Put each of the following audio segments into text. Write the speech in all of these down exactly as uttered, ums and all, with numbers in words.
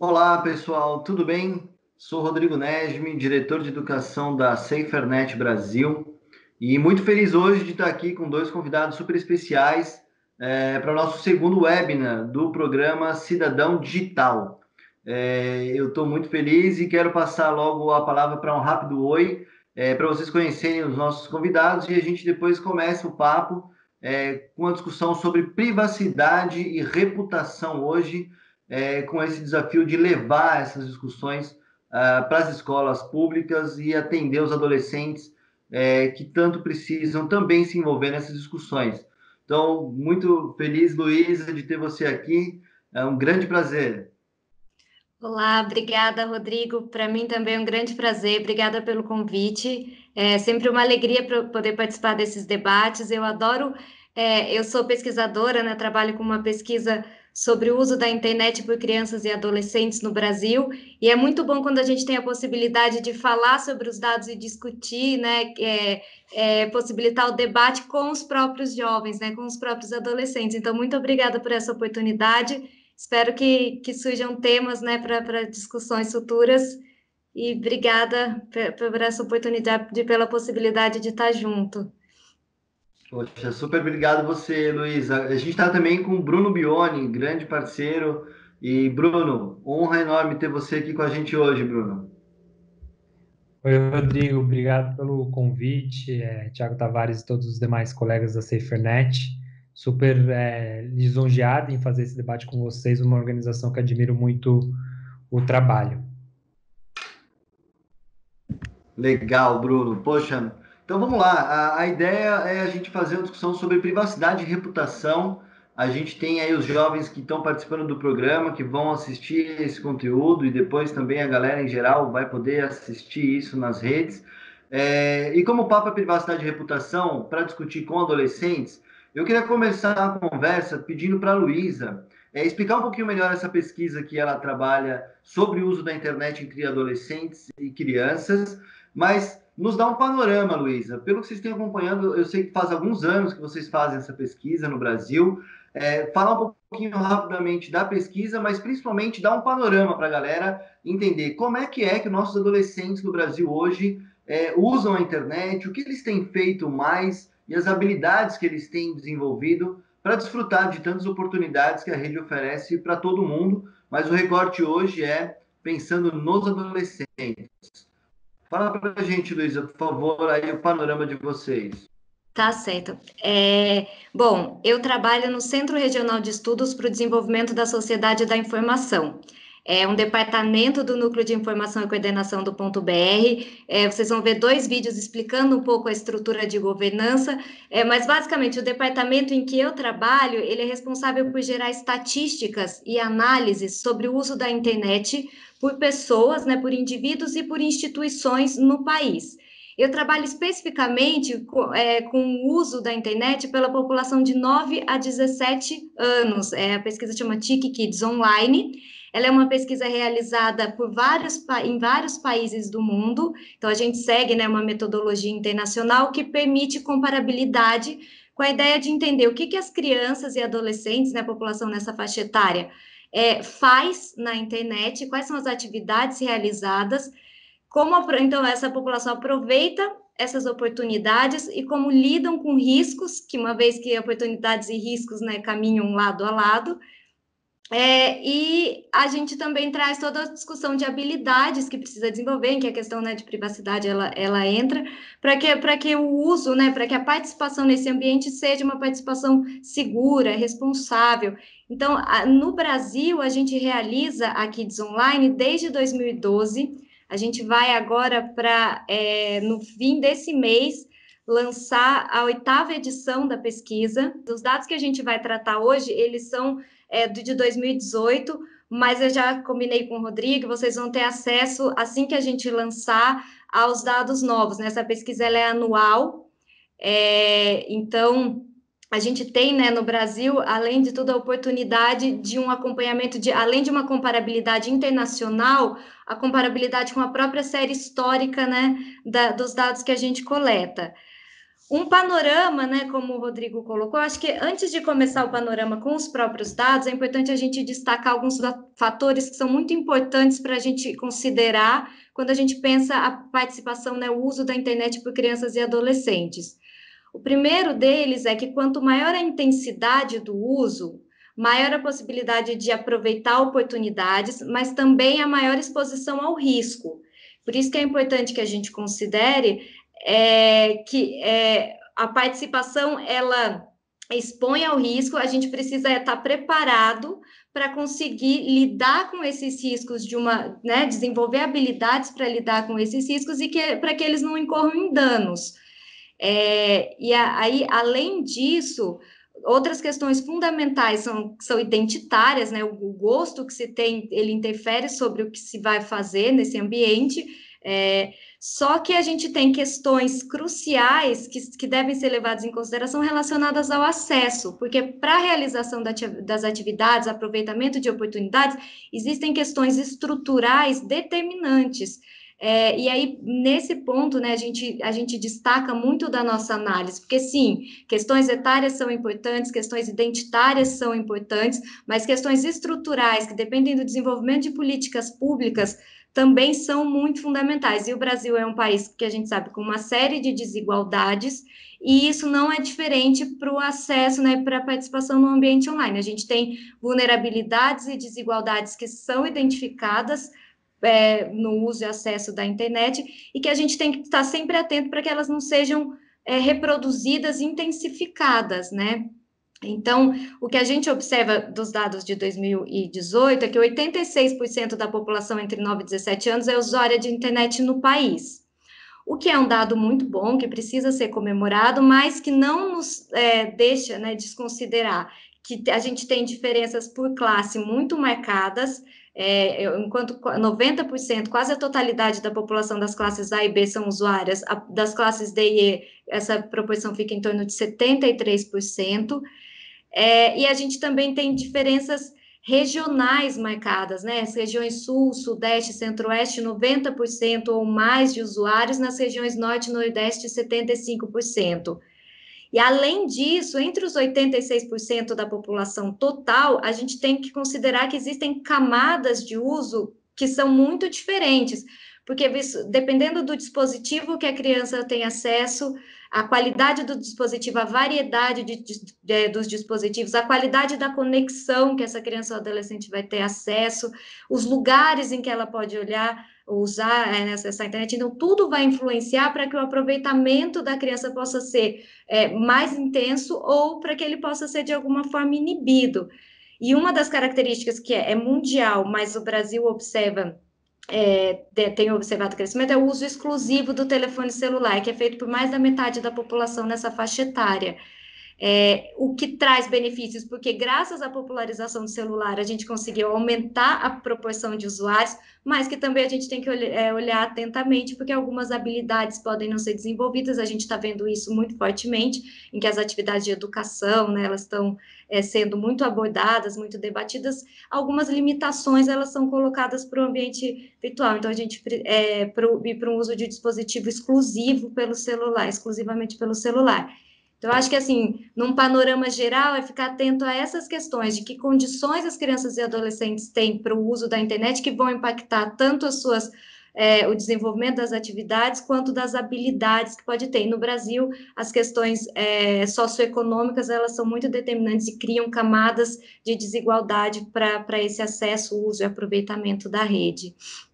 Olá, pessoal, tudo bem? Sou Rodrigo Nesme, diretor de educação da SaferNet Brasil, e muito feliz hoje de estar aqui com dois convidados super especiais é, para o nosso segundo webinar do programa Cidadão Digital. É, eu estou muito feliz e quero passar logo a palavra para um rápido oi, é, para vocês conhecerem os nossos convidados e a gente depois começa o papo é, com a discussão sobre privacidade e reputação hoje, é, com esse desafio de levar essas discussões uh, para as escolas públicas e atender os adolescentes é, que tanto precisam também se envolver nessas discussões. Então, muito feliz, Luísa, de ter você aqui. É um grande prazer. Olá, obrigada, Rodrigo. Para mim também é um grande prazer. Obrigada pelo convite. É sempre uma alegria para poder participar desses debates. Eu adoro. É, eu sou pesquisadora, né? Trabalho com uma pesquisa sobre o uso da internet por crianças e adolescentes no Brasil. E é muito bom quando a gente tem a possibilidade de falar sobre os dados e discutir, né? É, é, possibilitar o debate com os próprios jovens, né? Com os próprios adolescentes. Então, muito obrigada por essa oportunidade. Espero que, que surjam temas, né, para discussões futuras e obrigada por essa oportunidade, de, pela possibilidade de estar junto. Poxa, super obrigado você, Luísa. A gente está também com o Bruno Bioni, grande parceiro. E, Bruno, honra enorme ter você aqui com a gente hoje, Bruno. Oi, Rodrigo, obrigado pelo convite. É, Tiago Tavares e todos os demais colegas da SaferNet. Super é, lisonjeado em fazer esse debate com vocês, uma organização que admiro muito o trabalho. Legal, Bruno. Poxa, então vamos lá. A, a ideia é a gente fazer uma discussão sobre privacidade e reputação. A gente tem aí os jovens que estão participando do programa, que vão assistir esse conteúdo, e depois também a galera em geral vai poder assistir isso nas redes. É, e como o papo é privacidade e reputação, para discutir com adolescentes, eu queria começar a conversa pedindo para a Luísa é, explicar um pouquinho melhor essa pesquisa que ela trabalha sobre o uso da internet entre adolescentes e crianças. Mas nos dá um panorama, Luísa. Pelo que vocês têm acompanhando, eu sei que faz alguns anos que vocês fazem essa pesquisa no Brasil. É, falar um pouquinho rapidamente da pesquisa, mas principalmente dar um panorama para a galera entender como é que é que nossos adolescentes no Brasil hoje é, usam a internet, o que eles têm feito mais e as habilidades que eles têm desenvolvido para desfrutar de tantas oportunidades que a rede oferece para todo mundo. Mas o recorte hoje é pensando nos adolescentes. Fala para a gente, Luísa, por favor, aí o panorama de vocês. Tá certo. É, bom, eu trabalho no Centro Regional de Estudos para o Desenvolvimento da Sociedade da Informação. É um departamento do Núcleo de Informação e Coordenação do Ponto B R. É, vocês vão ver dois vídeos explicando um pouco a estrutura de governança, é, mas basicamente o departamento em que eu trabalho, ele é responsável por gerar estatísticas e análises sobre o uso da internet por pessoas, né, por indivíduos e por instituições no país. Eu trabalho especificamente com, é, com o uso da internet pela população de nove a dezessete anos. É, a pesquisa chama TIC Kids Online. Ela é uma pesquisa realizada por vários, em vários países do mundo. Então, a gente segue, né, uma metodologia internacional que permite comparabilidade com a ideia de entender o que, que as crianças e adolescentes, né, a população nessa faixa etária, é, faz na internet, quais são as atividades realizadas, como então essa população aproveita essas oportunidades e como lidam com riscos, que uma vez que oportunidades e riscos, né, caminham lado a lado. É, e a gente também traz toda a discussão de habilidades que precisa desenvolver, em que a questão, né, de privacidade ela, ela entra, para que, para que o uso, né, para que a participação nesse ambiente seja uma participação segura, responsável. Então, a, no Brasil, a gente realiza a Kids Online desde dois mil e doze. A gente vai agora para, é, no fim desse mês, lançar a oitava edição da pesquisa. Os dados que a gente vai tratar hoje, eles são é, de dois mil e dezoito, mas eu já combinei com o Rodrigo, vocês vão ter acesso, assim que a gente lançar, aos dados novos, né? Essa pesquisa ela é anual, é, então a gente tem, né, no Brasil, além de tudo, a oportunidade de um acompanhamento, de, além de uma comparabilidade internacional, a comparabilidade com a própria série histórica, né, da, dos dados que a gente coleta. Um panorama, né, como o Rodrigo colocou, acho que antes de começar o panorama com os próprios dados, é importante a gente destacar alguns fatores que são muito importantes para a gente considerar quando a gente pensa a participação, né, o uso da internet por crianças e adolescentes. O primeiro deles é que quanto maior a intensidade do uso, maior a possibilidade de aproveitar oportunidades, mas também a maior exposição ao risco. Por isso que é importante que a gente considere é, que é, a participação, ela expõe ao risco, a gente precisa estar preparado para conseguir lidar com esses riscos de uma, né, desenvolver habilidades para lidar com esses riscos e que, para que eles não incorram em danos. É, e a, aí, além disso, outras questões fundamentais são, são identitárias, né? O, o gosto que se tem, ele interfere sobre o que se vai fazer nesse ambiente. É, só que a gente tem questões cruciais que, que devem ser levadas em consideração relacionadas ao acesso, porque para a realização da, das atividades, aproveitamento de oportunidades, existem questões estruturais determinantes. É, e aí, nesse ponto, né, a gente, a gente destaca muito da nossa análise, porque sim, questões etárias são importantes, questões identitárias são importantes, mas questões estruturais, que dependem do desenvolvimento de políticas públicas, também são muito fundamentais. E o Brasil é um país que a gente sabe com uma série de desigualdades, e isso não é diferente para o acesso, né, para a participação no ambiente online. A gente tem vulnerabilidades e desigualdades que são identificadas É, no uso e acesso da internet, e que a gente tem que estar sempre atento para que elas não sejam é, reproduzidas, intensificadas, né? Então, o que a gente observa dos dados de dois mil e dezoito é que oitenta e seis por cento da população entre nove e dezessete anos é usuária de internet no país. O que é um dado muito bom, que precisa ser comemorado, mas que não nos é, deixa, né, desconsiderar que a gente tem diferenças por classe muito marcadas, é, enquanto noventa por cento, quase a totalidade da população das classes A e B são usuárias, a, das classes D e E, essa proporção fica em torno de setenta e três por cento, é, e a gente também tem diferenças regionais marcadas, né? As regiões sul, sudeste, centro-oeste, noventa por cento ou mais de usuários, nas regiões norte e nordeste, setenta e cinco por cento. E, além disso, entre os oitenta e seis por cento da população total, a gente tem que considerar que existem camadas de uso que são muito diferentes, porque dependendo do dispositivo que a criança tem acesso, a qualidade do dispositivo, a variedade de, de, de, dos dispositivos, a qualidade da conexão que essa criança ou adolescente vai ter acesso, os lugares em que ela pode olhar, usar, é, acessar a internet, então tudo vai influenciar para que o aproveitamento da criança possa ser é, mais intenso ou para que ele possa ser de alguma forma inibido. E uma das características que é, é mundial, mas o Brasil observa, é, tem observado o crescimento, é o uso exclusivo do telefone celular, que é feito por mais da metade da população nessa faixa etária. É, o que traz benefícios, porque graças à popularização do celular a gente conseguiu aumentar a proporção de usuários, mas que também a gente tem que olhar, é, olhar atentamente, porque algumas habilidades podem não ser desenvolvidas, a gente está vendo isso muito fortemente, em que as atividades de educação, né, elas estão é, sendo muito abordadas, muito debatidas, algumas limitações elas são colocadas para o ambiente virtual, então a gente é, ir para um uso de dispositivo exclusivo pelo celular, exclusivamente pelo celular. Então, eu acho que, assim, num panorama geral, é ficar atento a essas questões de que condições as crianças e adolescentes têm para o uso da internet que vão impactar tanto as suas, é, o desenvolvimento das atividades quanto das habilidades que pode ter. E no Brasil, as questões é, socioeconômicas, elas são muito determinantes e criam camadas de desigualdade para esse acesso, uso e aproveitamento da rede.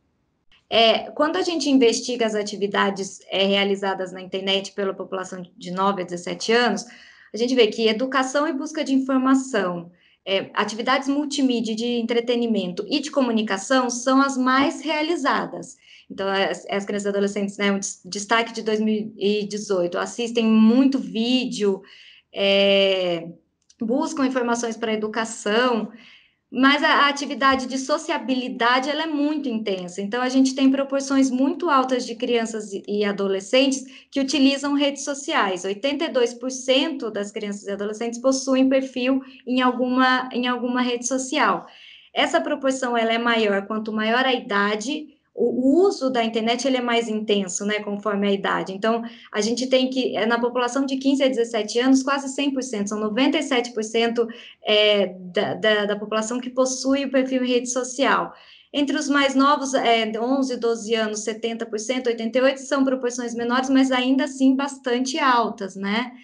É, quando a gente investiga as atividades é, realizadas na internet pela população de nove a dezessete anos, a gente vê que educação e busca de informação, é, atividades multimídia de entretenimento e de comunicação são as mais realizadas. Então, as, as crianças e adolescentes, né, um destaque de dois mil e dezoito, assistem muito vídeo, é, buscam informações para a educação, mas a, a atividade de sociabilidade, ela é muito intensa. Então, a gente tem proporções muito altas de crianças e, e adolescentes que utilizam redes sociais. oitenta e dois por cento das crianças e adolescentes possuem perfil em alguma, em alguma rede social. Essa proporção ela é maior quanto maior a idade o, o uso da internet ele é mais intenso, né, conforme a idade. Então, a gente tem que, na população de quinze a dezessete anos, quase cem por cento, são noventa e sete por cento é, da, da, da população que possui o perfil em rede social. Entre os mais novos, é, onze, doze anos, setenta por cento, oitenta e oito por cento, são proporções menores, mas ainda assim bastante altas, né?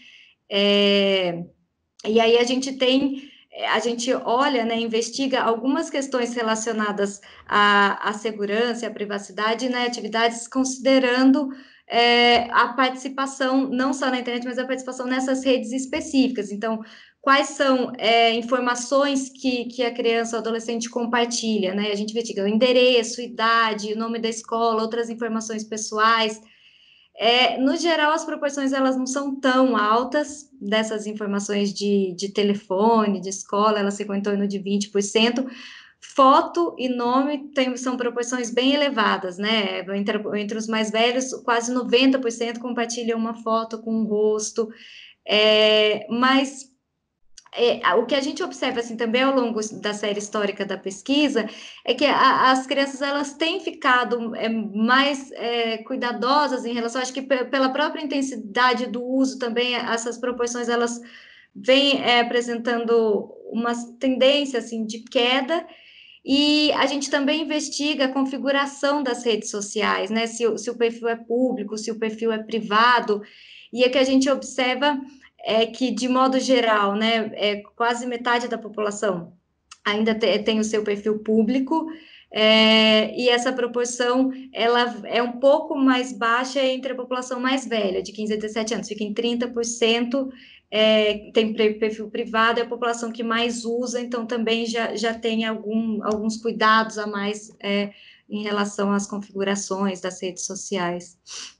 É, e aí a gente tem, a gente olha, né, investiga algumas questões relacionadas à, à segurança e à privacidade, né, atividades considerando é, a participação, não só na internet, mas a participação nessas redes específicas. Então, quais são é, informações que, que a criança ou adolescente compartilha, né? A gente investiga o endereço, idade, o nome da escola, outras informações pessoais. É, no geral, as proporções elas não são tão altas dessas informações de, de telefone, de escola, elas ficam em torno de vinte por cento. Foto e nome tem, são proporções bem elevadas, né? Entre, entre os mais velhos, quase noventa por cento compartilham uma foto com o rosto. É, mas é, o que a gente observa assim também ao longo da série histórica da pesquisa é que a, as crianças elas têm ficado é, mais é, cuidadosas em relação, acho que pela própria intensidade do uso também essas proporções elas vêm é, apresentando uma tendência assim de queda. E a gente também investiga a configuração das redes sociais, né? Se, se o perfil é público, se o perfil é privado, e é que a gente observa é que, de modo geral, né, é quase metade da população ainda te, tem o seu perfil público, é, e essa proporção ela é um pouco mais baixa entre a população mais velha, de quinze a dezessete anos, fica em trinta por cento, é, tem perfil privado, é a população que mais usa, então também já, já tem algum, alguns cuidados a mais é, em relação às configurações das redes sociais.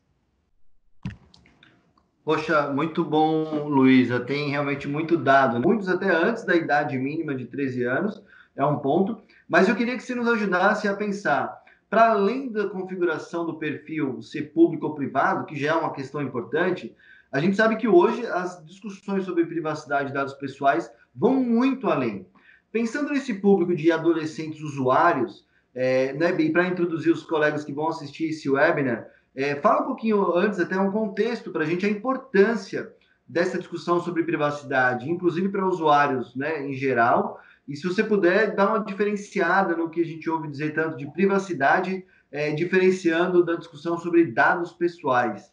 Poxa, muito bom, Luísa. Tem realmente muito dado. Muitos até antes da idade mínima de treze anos, é um ponto. Mas eu queria que você nos ajudasse a pensar, para além da configuração do perfil ser público ou privado, que já é uma questão importante, a gente sabe que hoje as discussões sobre privacidade de dados pessoais vão muito além. Pensando nesse público de adolescentes usuários, é, né, e para introduzir os colegas que vão assistir esse webinar, É, fala um pouquinho antes, até um contexto para a gente, a importância dessa discussão sobre privacidade, inclusive para usuários, né, em geral. E se você puder, dar uma diferenciada no que a gente ouve dizer tanto de privacidade, é, diferenciando da discussão sobre dados pessoais.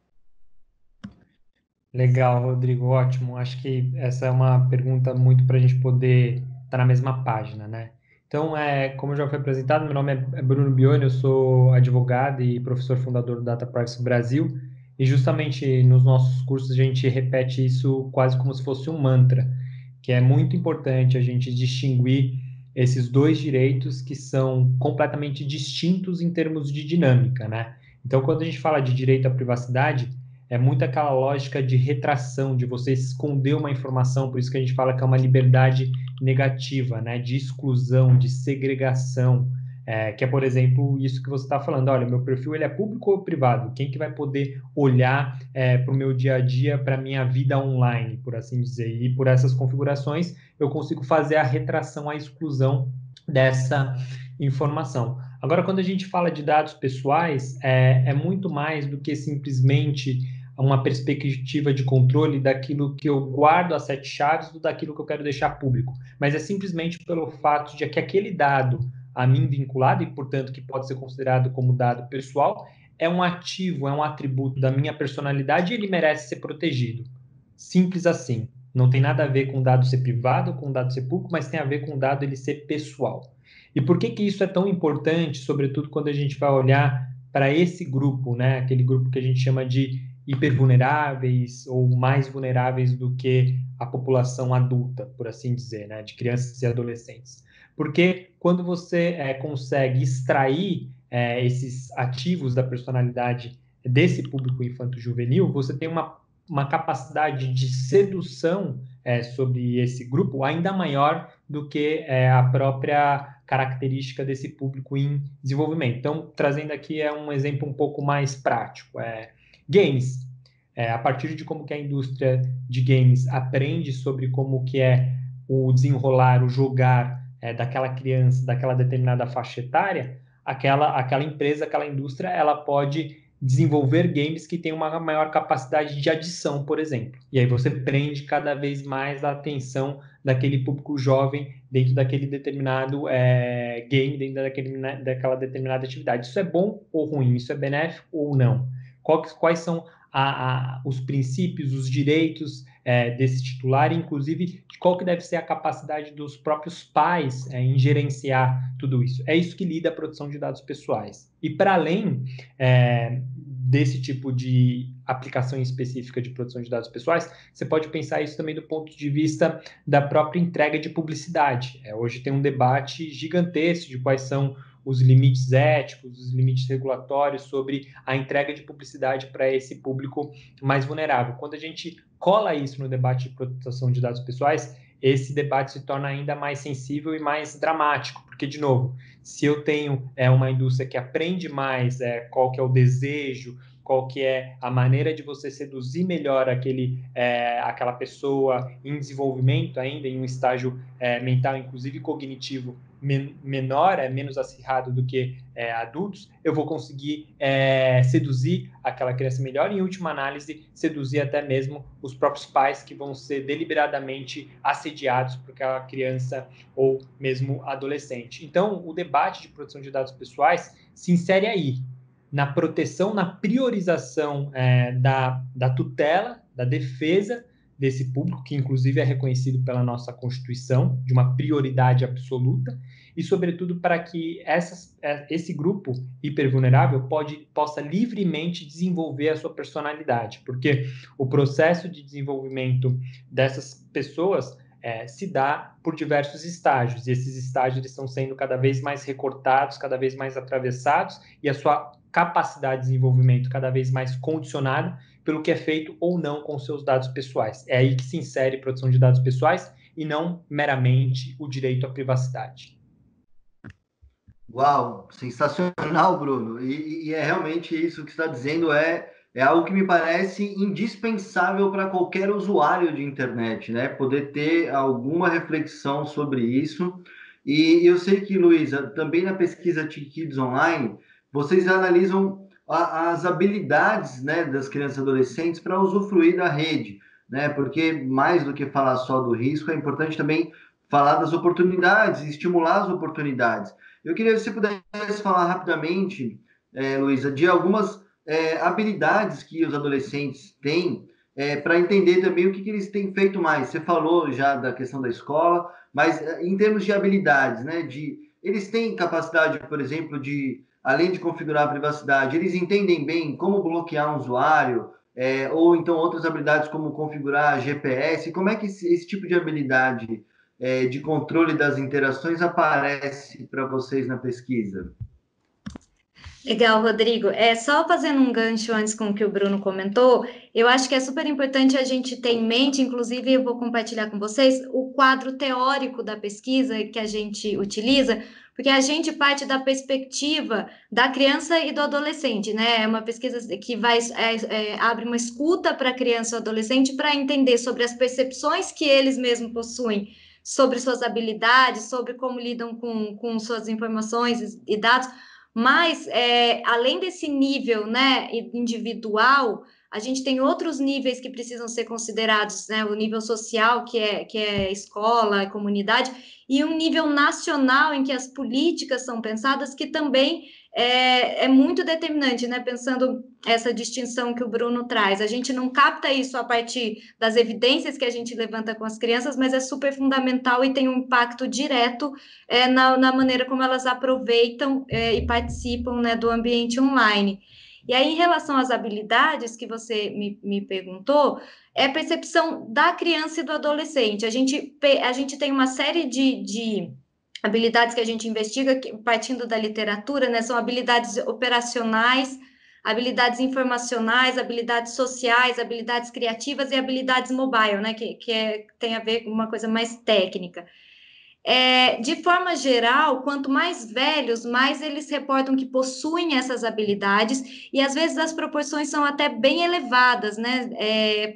Legal, Rodrigo, ótimo. Acho que essa é uma pergunta muito para a gente poder estar na mesma página, né? Então, é, como já foi apresentado, meu nome é Bruno Bione, eu sou advogado e professor fundador do Data Privacy Brasil, e justamente nos nossos cursos a gente repete isso quase como se fosse um mantra, que é muito importante a gente distinguir esses dois direitos que são completamente distintos em termos de dinâmica, né? Então, quando a gente fala de direito à privacidade, é muito aquela lógica de retração, de você esconder uma informação, por isso que a gente fala que é uma liberdade negativa, né, de exclusão, de segregação, é, que é, por exemplo, isso que você está falando, olha, meu perfil ele é público ou privado? Quem que vai poder olhar é, para o meu dia a dia, para a minha vida online, por assim dizer? E por essas configurações, eu consigo fazer a retração, a exclusão dessa informação. Agora, quando a gente fala de dados pessoais, é, é muito mais do que simplesmente uma perspectiva de controle daquilo que eu guardo as sete chaves do daquilo que eu quero deixar público, mas é simplesmente pelo fato de que aquele dado a mim vinculado e, portanto, que pode ser considerado como dado pessoal, é um ativo, é um atributo da minha personalidade e ele merece ser protegido. Simples assim. Não tem nada a ver com o dado ser privado, com o dado ser público, mas tem a ver com o dado ele ser pessoal. E por que que isso é tão importante, sobretudo quando a gente vai olhar para esse grupo, né? Aquele grupo que a gente chama de hipervulneráveis ou mais vulneráveis do que a população adulta, por assim dizer, né? De crianças e adolescentes. Porque quando você é, consegue extrair é, esses ativos da personalidade desse público infanto-juvenil, você tem uma, uma capacidade de sedução é, sobre esse grupo ainda maior do que é, a própria característica desse público em desenvolvimento. Então, trazendo aqui é um exemplo um pouco mais prático. É, games. É, a partir de como que a indústria de games aprende sobre como que é o desenrolar, o jogar é, daquela criança, daquela determinada faixa etária, aquela, aquela empresa, aquela indústria, ela pode desenvolver games que têm uma maior capacidade de adição, por exemplo. E aí você prende cada vez mais a atenção daquele público jovem dentro daquele determinado é, game, dentro daquele, daquela determinada atividade. Isso é bom ou ruim? Isso é benéfico ou não? Quais, quais são a, a, os princípios, os direitos é, desse titular, inclusive qual que deve ser a capacidade dos próprios pais é, em gerenciar tudo isso. É isso que lida a proteção de dados pessoais. E para além é, desse tipo de aplicação específica de proteção de dados pessoais, você pode pensar isso também do ponto de vista da própria entrega de publicidade. É, hoje tem um debate gigantesco de quais são os limites éticos, os limites regulatórios sobre a entrega de publicidade para esse público mais vulnerável. Quando a gente cola isso no debate de proteção de dados pessoais, esse debate se torna ainda mais sensível e mais dramático, porque, de novo, se eu tenho é, uma indústria que aprende mais é, qual que é o desejo, qual que é a maneira de você seduzir melhor aquele, é, aquela pessoa em desenvolvimento ainda, em um estágio é, mental, inclusive cognitivo, men menor, é menos acirrado do que é, adultos, eu vou conseguir é, seduzir aquela criança melhor e, em última análise, seduzir até mesmo os próprios pais que vão ser deliberadamente assediados por aquela criança ou mesmo adolescente. Então, o debate de proteção de dados pessoais se insere aí, na proteção, na priorização é, da, da tutela, da defesa desse público, que inclusive é reconhecido pela nossa Constituição, de uma prioridade absoluta, e sobretudo para que essas, esse grupo hipervulnerável pode, possa livremente desenvolver a sua personalidade, porque o processo de desenvolvimento dessas pessoas é, se dá por diversos estágios, e esses estágios eles estão sendo cada vez mais recortados, cada vez mais atravessados, e a sua capacidade de desenvolvimento cada vez mais condicionada pelo que é feito ou não com seus dados pessoais. É aí que se insere proteção de dados pessoais e não meramente o direito à privacidade. Uau, sensacional, Bruno. E, e é realmente isso que você está dizendo, é, é algo que me parece indispensável para qualquer usuário de internet, né? Poder ter alguma reflexão sobre isso. E eu sei que, Luísa, também na pesquisa T-Kids Online, vocês analisam a, as habilidades, né, das crianças e adolescentes para usufruir da rede, né? Porque mais do que falar só do risco, é importante também falar das oportunidades, estimular as oportunidades. Eu queria que você pudesse falar rapidamente, é, Luísa, de algumas é, habilidades que os adolescentes têm é, para entender também o que, que eles têm feito mais. Você falou já da questão da escola, mas em termos de habilidades, né? De, eles têm capacidade, por exemplo, de, além de configurar a privacidade, eles entendem bem como bloquear um usuário, é, ou então outras habilidades como configurar G P S. Como é que esse, esse tipo de habilidade É, de controle das interações aparece para vocês na pesquisa? Legal, Rodrigo. É, só fazendo um gancho antes com o que o Bruno comentou, eu acho que é super importante a gente ter em mente, inclusive eu vou compartilhar com vocês, o quadro teórico da pesquisa que a gente utiliza, porque a gente parte da perspectiva da criança e do adolescente, né? É uma pesquisa que vai, é, é, abre uma escuta para a criança e o adolescente para entender sobre as percepções que eles mesmos possuem, sobre suas habilidades, sobre como lidam com, com suas informações e dados. Mas, é, além desse nível, né, individual, a gente tem outros níveis que precisam ser considerados, né, o nível social, que é, que é escola, comunidade, e um nível nacional, em que as políticas são pensadas, que também é, é muito determinante, né, pensando essa distinção que o Bruno traz. A gente não capta isso a partir das evidências que a gente levanta com as crianças, mas é super fundamental e tem um impacto direto é, na, na maneira como elas aproveitam é, e participam, né, do ambiente online. E aí, em relação às habilidades que você me, me perguntou, é a percepção da criança e do adolescente. A gente, a gente tem uma série de, de habilidades que a gente investiga, partindo da literatura, né? São habilidades operacionais, habilidades informacionais, habilidades sociais, habilidades criativas e habilidades mobile, né? Que, que é, tem a ver com uma coisa mais técnica. É, de forma geral, quanto mais velhos, mais eles reportam que possuem essas habilidades, e às vezes as proporções são até bem elevadas, né? É,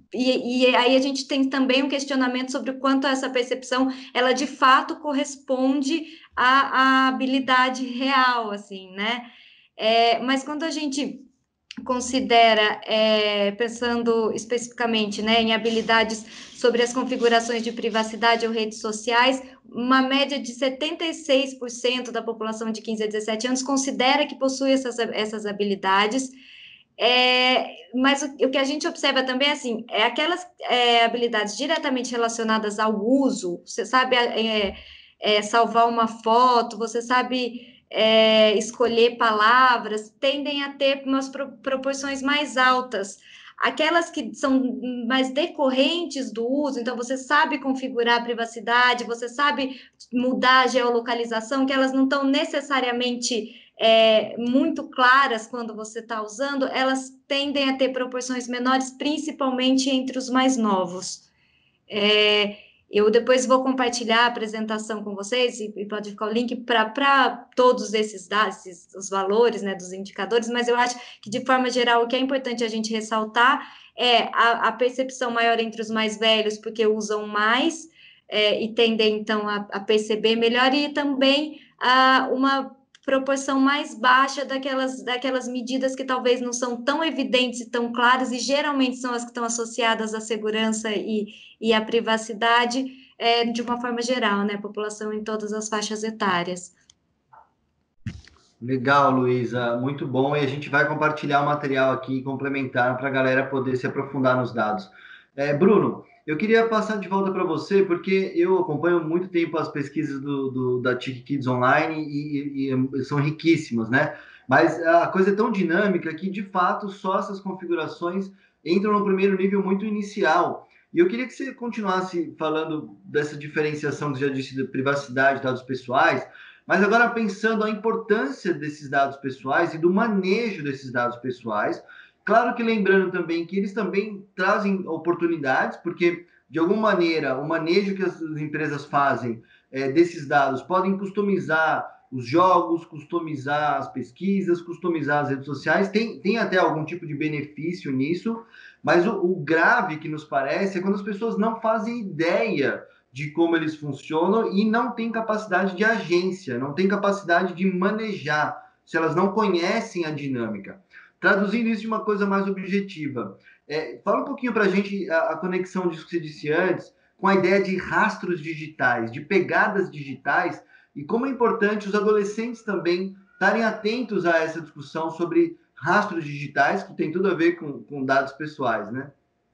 e, e aí a gente tem também um questionamento sobre o quanto essa percepção, ela de fato corresponde à, à habilidade real, assim, né? É, mas quando a gente considera, é, pensando especificamente, né, em habilidades sobre as configurações de privacidade ou redes sociais, uma média de setenta e seis por cento da população de quinze a dezessete anos considera que possui essas, essas habilidades. É, mas o, o que a gente observa também, assim, é aquelas é, habilidades diretamente relacionadas ao uso, você sabe é, é, salvar uma foto, você sabe é, escolher palavras, tendem a ter umas pro, proporções mais altas. Aquelas que são mais decorrentes do uso, então você sabe configurar a privacidade, você sabe mudar a geolocalização, que elas não estão necessariamente é, muito claras quando você está usando, elas tendem a ter proporções menores, principalmente entre os mais novos. É, eu depois vou compartilhar a apresentação com vocês e, e pode ficar o link para todos esses dados, esses, os valores, né, dos indicadores, mas eu acho que, de forma geral, o que é importante a gente ressaltar é a, a percepção maior entre os mais velhos, porque usam mais é, e tendem, então, a, a perceber melhor, e também a, uma proporção mais baixa daquelas, daquelas medidas que talvez não são tão evidentes e tão claras, e geralmente são as que estão associadas à segurança e, e à privacidade, é, de uma forma geral, né? População em todas as faixas etárias. Legal, Luísa, muito bom. E a gente vai compartilhar o material aqui complementar para a galera poder se aprofundar nos dados. É, Bruno, eu queria passar de volta para você, porque eu acompanho muito tempo as pesquisas do, do, da T I C Kids Online e, e, e são riquíssimas, né? Mas a coisa é tão dinâmica que, de fato, só essas configurações entram no primeiro nível muito inicial. E eu queria que você continuasse falando dessa diferenciação que você já disse da privacidade, dados pessoais, mas agora pensando a importância desses dados pessoais e do manejo desses dados pessoais. Claro que lembrando também que eles também trazem oportunidades, porque, de alguma maneira, o manejo que as empresas fazem é, desses dados podem customizar os jogos, customizar as pesquisas, customizar as redes sociais. Tem, tem até algum tipo de benefício nisso, mas o, o grave que nos parece é quando as pessoas não fazem ideia de como eles funcionam e não têm capacidade de agência, não têm capacidade de manejar, se elas não conhecem a dinâmica. Traduzindo isso de uma coisa mais objetiva, é, fala um pouquinho para a gente a conexão disso que você disse antes, com a ideia de rastros digitais, de pegadas digitais, e como é importante os adolescentes também estarem atentos a essa discussão sobre rastros digitais, que tem tudo a ver com, com dados pessoais, né?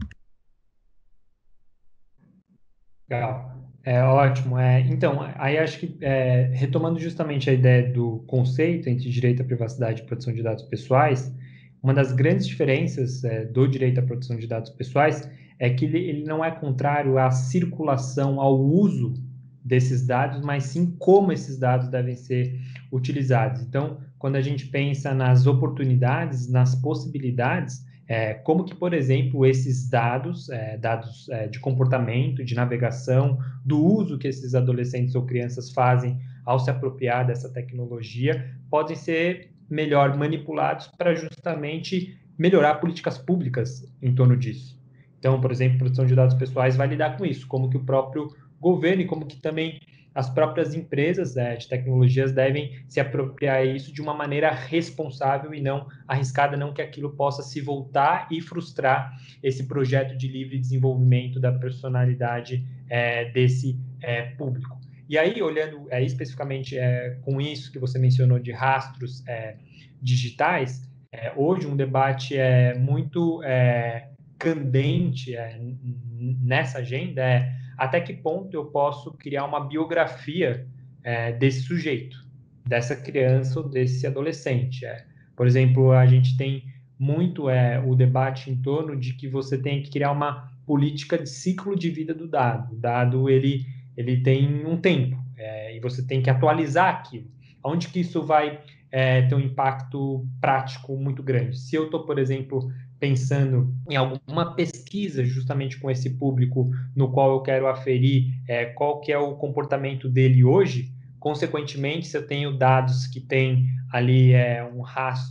Legal. É ótimo. É, então, aí acho que, é, retomando justamente a ideia do conceito entre direito à privacidade e proteção de dados pessoais, uma das grandes diferenças é, do direito à proteção de dados pessoais é que ele, ele não é contrário à circulação, ao uso desses dados, mas sim como esses dados devem ser utilizados. Então, quando a gente pensa nas oportunidades, nas possibilidades, É, como que, por exemplo, esses dados, é, dados é, de comportamento, de navegação, do uso que esses adolescentes ou crianças fazem ao se apropriar dessa tecnologia, podem ser melhor manipulados para justamente melhorar políticas públicas em torno disso. Então, por exemplo, a proteção de dados pessoais vai lidar com isso, como que o próprio governo e como que também as próprias empresas é, de tecnologias devem se apropriar isso de uma maneira responsável e não arriscada, não que aquilo possa se voltar e frustrar esse projeto de livre desenvolvimento da personalidade é, desse é, público. E aí, olhando é, especificamente é, com isso que você mencionou de rastros é, digitais, é, hoje um debate é muito é, candente é, nessa agenda é até que ponto eu posso criar uma biografia é, desse sujeito, dessa criança ou desse adolescente. É. Por exemplo, a gente tem muito é, o debate em torno de que você tem que criar uma política de ciclo de vida do dado. O dado, ele, ele tem um tempo, é, e você tem que atualizar aquilo. Onde que isso vai é, ter um impacto prático muito grande? Se eu estou, por exemplo, pensando em alguma pesquisa justamente com esse público no qual eu quero aferir é, qual que é o comportamento dele hoje, consequentemente, se eu tenho dados que têm ali é, um rastro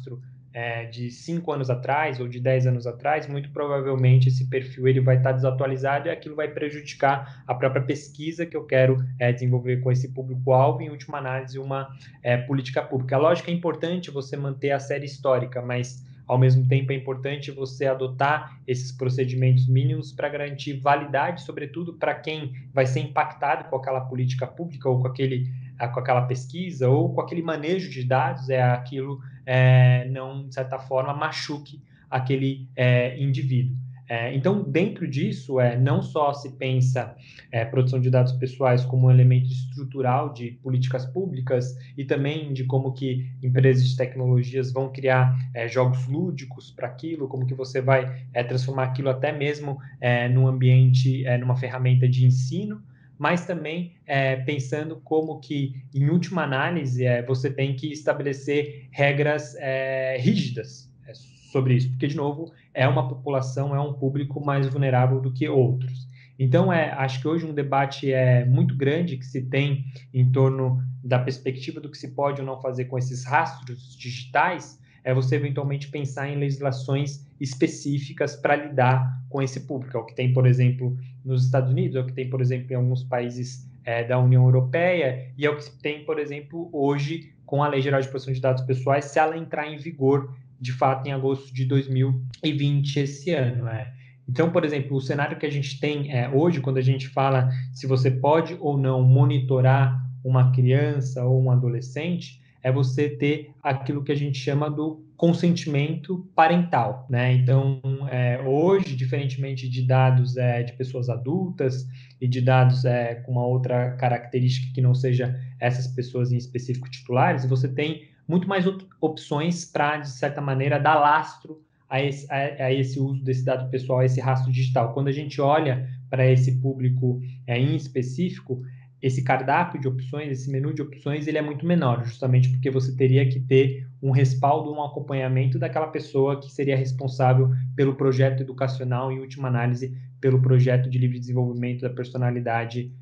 é, de cinco anos atrás ou de dez anos atrás, muito provavelmente esse perfil ele vai estar desatualizado e aquilo vai prejudicar a própria pesquisa que eu quero é, desenvolver com esse público-alvo, em última análise, uma é, política pública. Lógico que é importante você manter a série histórica, mas ao mesmo tempo é importante você adotar esses procedimentos mínimos para garantir validade, sobretudo para quem vai ser impactado com aquela política pública ou com, aquele, com aquela pesquisa ou com aquele manejo de dados, é aquilo é, não, de certa forma, machuque aquele é, indivíduo. É, então, dentro disso, é, não só se pensa é, produção de dados pessoais como um elemento estrutural de políticas públicas e também de como que empresas de tecnologias vão criar é, jogos lúdicos para aquilo, como que você vai é, transformar aquilo até mesmo é, num ambiente, é, numa ferramenta de ensino, mas também é, pensando como que, em última análise, é, você tem que estabelecer regras é, rígidas é, sobre isso, porque, de novo, é uma população, é um público mais vulnerável do que outros. Então, é, acho que hoje um debate é muito grande que se tem em torno da perspectiva do que se pode ou não fazer com esses rastros digitais, é você eventualmente pensar em legislações específicas para lidar com esse público. É o que tem, por exemplo, nos Estados Unidos, é o que tem, por exemplo, em alguns países é, da União Europeia, e é o que tem, por exemplo, hoje com a Lei Geral de Proteção de Dados Pessoais, se ela entrar em vigor de fato em agosto de dois mil e vinte, esse ano. É. Então, por exemplo, o cenário que a gente tem é, hoje, quando a gente fala se você pode ou não monitorar uma criança ou um adolescente, é você ter aquilo que a gente chama do consentimento parental, né? Então, é, hoje, diferentemente de dados é, de pessoas adultas e de dados é, com uma outra característica que não seja essas pessoas em específico titulares, você tem muito mais opções para, de certa maneira, dar lastro a esse, a, a esse uso desse dado pessoal, a esse rastro digital. Quando a gente olha para esse público é, em específico, esse cardápio de opções, esse menu de opções, ele é muito menor, justamente porque você teria que ter um respaldo, um acompanhamento daquela pessoa que seria responsável pelo projeto educacional, em última análise, pelo projeto de livre desenvolvimento da personalidade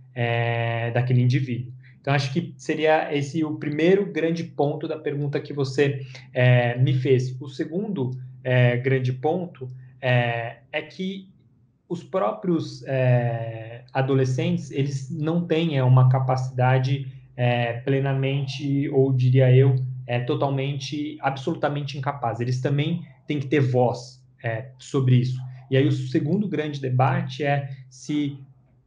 é, daquele indivíduo. Então, acho que seria esse o primeiro grande ponto da pergunta que você é, me fez. O segundo é, grande ponto é, é que os próprios é, adolescentes, eles não têm é, uma capacidade é, plenamente, ou diria eu, é, totalmente, absolutamente incapaz. Eles também têm que ter voz é, sobre isso. E aí o segundo grande debate é se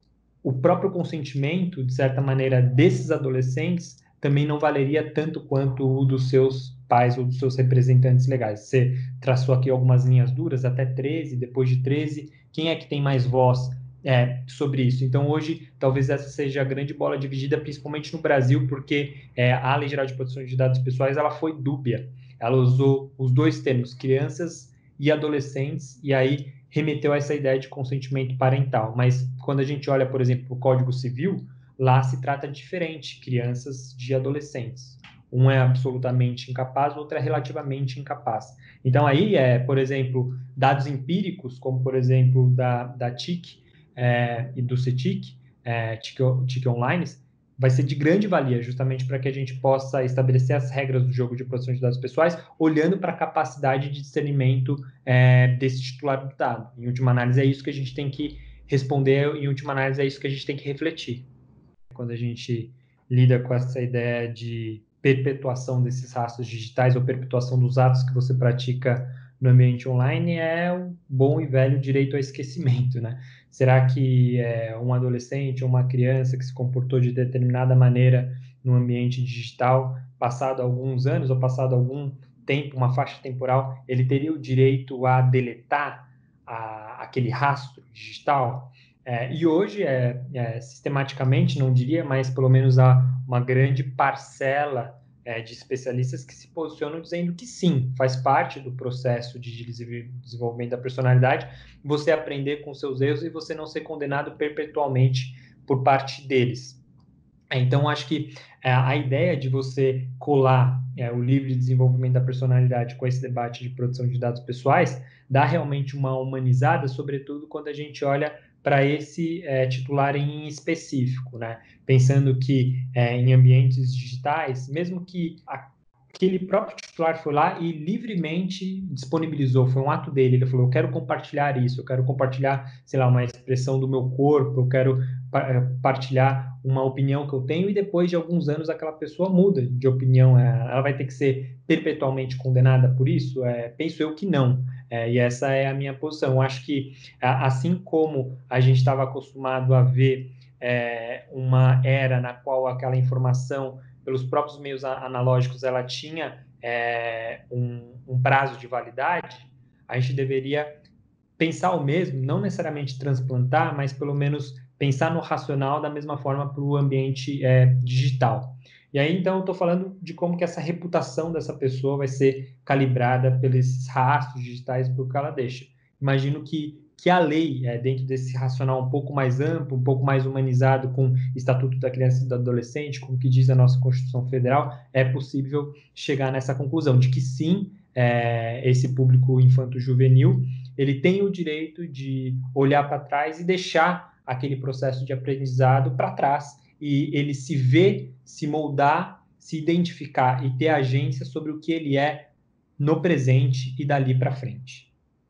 o próprio consentimento, de certa maneira, desses adolescentes também não valeria tanto quanto o dos seus pais ou dos seus representantes legais. Você traçou aqui algumas linhas duras, até treze, depois de treze, quem é que tem mais voz é, sobre isso? Então, hoje, talvez essa seja a grande bola dividida, principalmente no Brasil, porque é, a Lei Geral de Proteção de Dados Pessoais ela foi dúbia. Ela usou os dois termos, crianças e adolescentes, e aí remeteu a essa ideia de consentimento parental. Mas quando a gente olha, por exemplo, o Código Civil, lá se trata diferente, crianças de adolescentes. Um é absolutamente incapaz, o outro é relativamente incapaz. Então aí, é, por exemplo, dados empíricos, como por exemplo da, da T I C é, e do CETIC, é, T I C Online, vai ser de grande valia, justamente para que a gente possa estabelecer as regras do jogo de proteção de dados pessoais, olhando para a capacidade de discernimento é, desse titular do dado. Em última análise, é isso que a gente tem que responder, em última análise, é isso que a gente tem que refletir. Quando a gente lida com essa ideia de perpetuação desses rastros digitais ou perpetuação dos atos que você pratica no ambiente online, é o bom e velho direito ao esquecimento, né? Será que é, um adolescente ou uma criança que se comportou de determinada maneira no ambiente digital, passado alguns anos ou passado algum tempo, uma faixa temporal, ele teria o direito a deletar a, aquele rastro digital? É, e hoje, é, é, sistematicamente, não diria, mas pelo menos há uma grande parcela é, de especialistas que se posicionam dizendo que sim, faz parte do processo de desenvolvimento da personalidade você aprender com seus erros e você não ser condenado perpetualmente por parte deles. Então, acho que é, a ideia de você colar é, o livre desenvolvimento da personalidade com esse debate de produção de dados pessoais dá realmente uma humanizada, sobretudo quando a gente olha para esse é, titular em específico, né? Pensando que é, em ambientes digitais, mesmo que aquele próprio titular foi lá e livremente disponibilizou, foi um ato dele, ele falou, eu quero compartilhar isso, eu quero compartilhar, sei lá, uma expressão do meu corpo, eu quero partilhar uma opinião que eu tenho, e depois de alguns anos aquela pessoa muda de opinião, ela vai ter que ser perpetualmente condenada por isso? É, penso eu que não, é, e essa é a minha posição. Eu acho que, assim como a gente estava acostumado a ver é, uma era na qual aquela informação, pelos próprios meios analógicos, ela tinha é, um, um prazo de validade, a gente deveria pensar o mesmo, não necessariamente transplantar, mas pelo menos pensar no racional da mesma forma para o ambiente é, digital. E aí, então, eu estou falando de como que essa reputação dessa pessoa vai ser calibrada pelos rastros digitais, pelo que ela deixa. Imagino que, que a lei, é, dentro desse racional um pouco mais amplo, um pouco mais humanizado, com o Estatuto da Criança e do Adolescente, com o que diz a nossa Constituição Federal, é possível chegar nessa conclusão de que sim, é, esse público infanto-juvenil, ele tem o direito de olhar para trás e deixar aquele processo de aprendizado para trás, e ele se ver, se moldar, se identificar e ter agência sobre o que ele é no presente e dali para frente.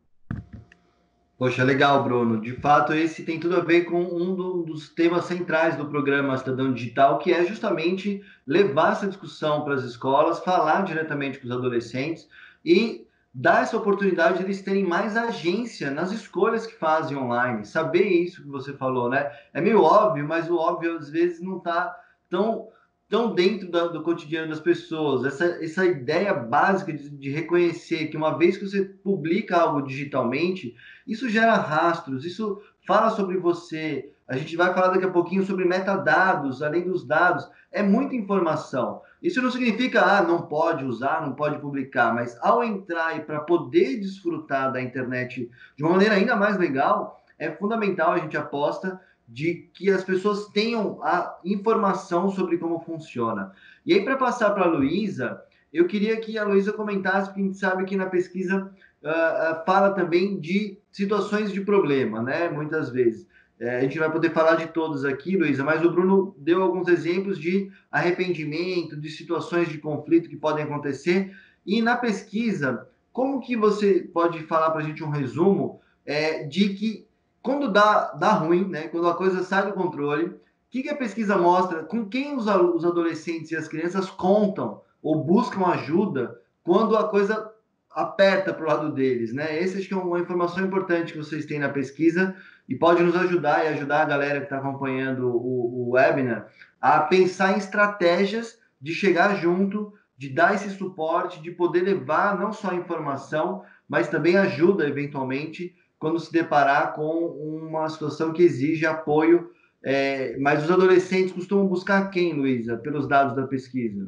Poxa, legal, Bruno. De fato, esse tem tudo a ver com um do, dos temas centrais do programa Cidadão Digital, que é justamente levar essa discussão para as escolas, falar diretamente com os adolescentes e dar essa oportunidade de eles terem mais agência nas escolhas que fazem online. Saber isso que você falou, né? É meio óbvio, mas o óbvio às vezes não está tão, tão dentro da, do cotidiano das pessoas. Essa, essa ideia básica de, de reconhecer que uma vez que você publica algo digitalmente, isso gera rastros, isso fala sobre você. A gente vai falar daqui a pouquinho sobre metadados, além dos dados. É muita informação. Isso não significa, ah, não pode usar, não pode publicar, mas ao entrar e para poder desfrutar da internet de uma maneira ainda mais legal, é fundamental, a gente aposta, de que as pessoas tenham a informação sobre como funciona. E aí, para passar para a Luísa, eu queria que a Luísa comentasse, porque a gente sabe que na pesquisa uh, uh, fala também de situações de problema, né? Muitas vezes. É, a gente vai poder falar de todos aqui, Luísa, mas o Bruno deu alguns exemplos de arrependimento, de situações de conflito que podem acontecer. E na pesquisa, como que você pode falar para a gente um resumo é, de que quando dá, dá ruim, né, quando a coisa sai do controle, o que, que a pesquisa mostra? Com quem os, os adolescentes e as crianças contam ou buscam ajuda quando a coisa aperta para o lado deles, né? Essa acho que é uma informação importante que vocês têm na pesquisa e pode nos ajudar e ajudar a galera que está acompanhando o, o webinar a pensar em estratégias de chegar junto, de dar esse suporte, de poder levar não só informação, mas também ajuda, eventualmente, quando se deparar com uma situação que exige apoio. É, mas os adolescentes costumam buscar quem, Luísa, pelos dados da pesquisa?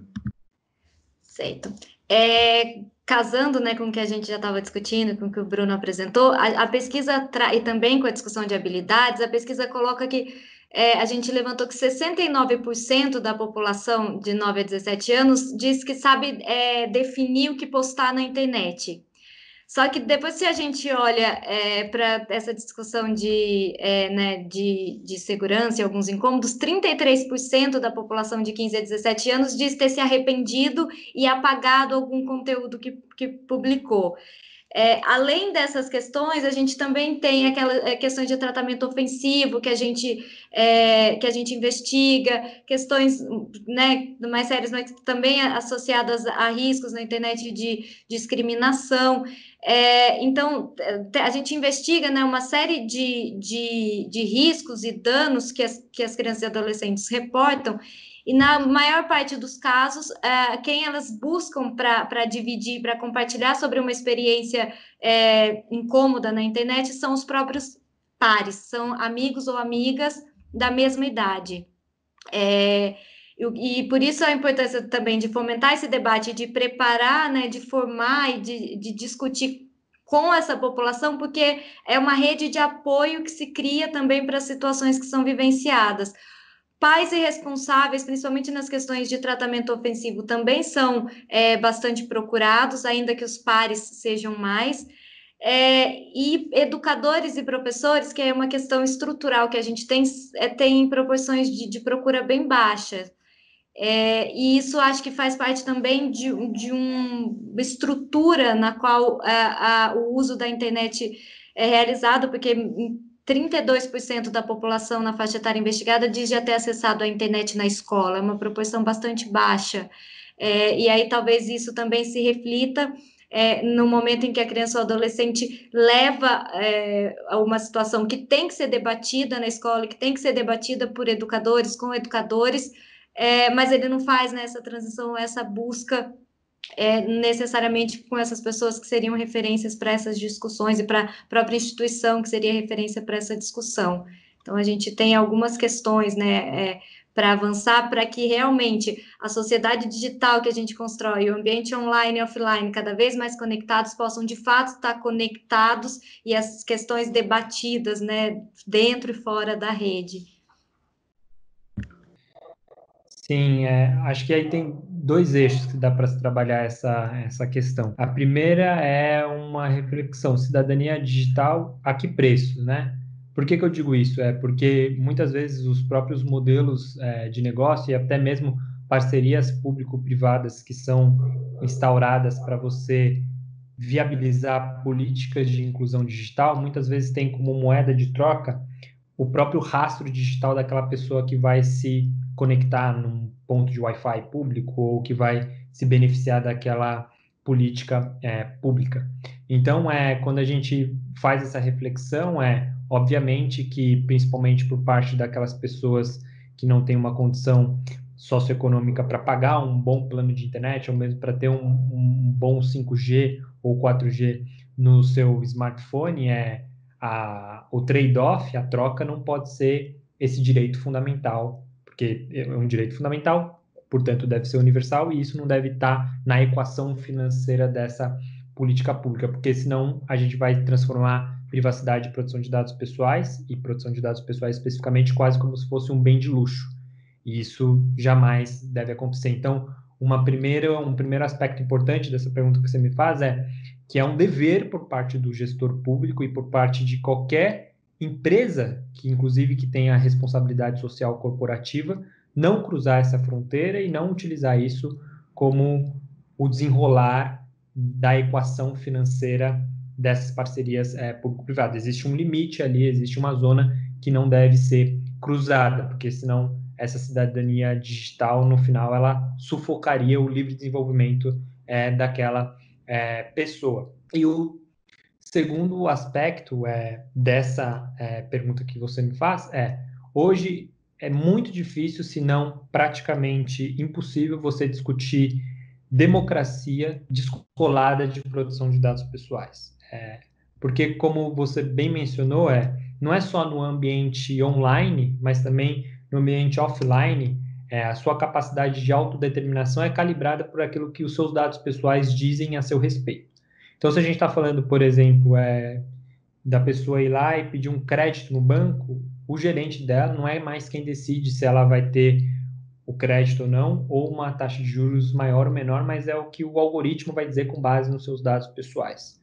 Certo. É, casando, né, com o que a gente já estava discutindo, com o que o Bruno apresentou, a, a pesquisa, tra... e também com a discussão de habilidades, a pesquisa coloca que é, a gente levantou que sessenta e nove por cento da população de nove a dezessete anos diz que sabe é, definir o que postar na internet. Só que depois, se a gente olha é, para essa discussão de, é, né, de, de segurança e alguns incômodos, trinta e três por cento da população de quinze a dezessete anos diz ter se arrependido e apagado algum conteúdo que, que publicou. É, além dessas questões, a gente também tem aquela questão de tratamento ofensivo que a gente, é, que a gente investiga, questões, né, mais sérias, mas também associadas a riscos na internet de discriminação. É, então, a gente investiga, né, uma série de, de, de riscos e danos que as, que as crianças e adolescentes reportam, e na maior parte dos casos, é, quem elas buscam para dividir, para compartilhar sobre uma experiência é, incômoda na internet são os próprios pares, são amigos ou amigas da mesma idade. É, e, e por isso a importância também de fomentar esse debate, de preparar, né, de formar e de, de discutir com essa população, porque é uma rede de apoio que se cria também para situações que são vivenciadas. Pais irresponsáveis, principalmente nas questões de tratamento ofensivo, também são é, bastante procurados, ainda que os pares sejam mais. É, e educadores e professores, que é uma questão estrutural que a gente tem, é, tem proporções de, de procura bem baixas. É, e isso acho que faz parte também de, de uma estrutura na qual a, a, o uso da internet é realizado, porque trinta e dois por cento da população na faixa etária investigada diz já ter acessado a internet na escola, é uma proporção bastante baixa. É, e aí talvez isso também se reflita é, no momento em que a criança ou adolescente leva é, a uma situação que tem que ser debatida na escola, que tem que ser debatida por educadores, com educadores, é, mas ele não faz né, essa transição, essa busca é, necessariamente com essas pessoas que seriam referências para essas discussões e para a própria instituição que seria referência para essa discussão. Então, a gente tem algumas questões né, é, para avançar, para que realmente a sociedade digital que a gente constrói, o ambiente online e offline, cada vez mais conectados, possam de fato estar conectados e as questões debatidas né, dentro e fora da rede. Sim, é, acho que aí tem dois eixos que dá para se trabalhar essa, essa questão. A primeira é uma reflexão, cidadania digital a que preço, né? Por que que eu digo isso? É porque muitas vezes os próprios modelos é, de negócio e até mesmo parcerias público-privadas que são instauradas para você viabilizar políticas de inclusão digital, muitas vezes tem como moeda de troca o próprio rastro digital daquela pessoa que vai se conectar num ponto de Wi-Fi público ou que vai se beneficiar daquela política é, pública. Então, é, quando a gente faz essa reflexão, é obviamente que, principalmente por parte daquelas pessoas que não têm uma condição socioeconômica para pagar um bom plano de internet, ou mesmo para ter um, um bom cinco G ou quatro G no seu smartphone, é a, o trade-off, a troca, não pode ser esse direito fundamental, porque é um direito fundamental, portanto, deve ser universal, e isso não deve estar na equação financeira dessa política pública, porque senão a gente vai transformar privacidade e proteção de dados pessoais, e proteção de dados pessoais especificamente, quase como se fosse um bem de luxo. E isso jamais deve acontecer. Então, uma primeira, um primeiro aspecto importante dessa pergunta que você me faz é que é um dever por parte do gestor público e por parte de qualquer empresa, que inclusive que tenha responsabilidade social corporativa, não cruzar essa fronteira e não utilizar isso como o desenrolar da equação financeira dessas parcerias é, público-privadas. Existe um limite ali, existe uma zona que não deve ser cruzada, porque senão essa cidadania digital, no final, ela sufocaria o livre desenvolvimento é, daquela é, pessoa. E o segundo aspecto é, dessa é, pergunta que você me faz é, hoje é muito difícil, se não praticamente impossível, você discutir democracia descolada de proteção de dados pessoais. É, porque, como você bem mencionou, é, não é só no ambiente online, mas também no ambiente offline, é, a sua capacidade de autodeterminação é calibrada por aquilo que os seus dados pessoais dizem a seu respeito. Então, se a gente está falando, por exemplo, é, da pessoa ir lá e pedir um crédito no banco, o gerente dela não é mais quem decide se ela vai ter o crédito ou não, ou uma taxa de juros maior ou menor, mas é o que o algoritmo vai dizer com base nos seus dados pessoais.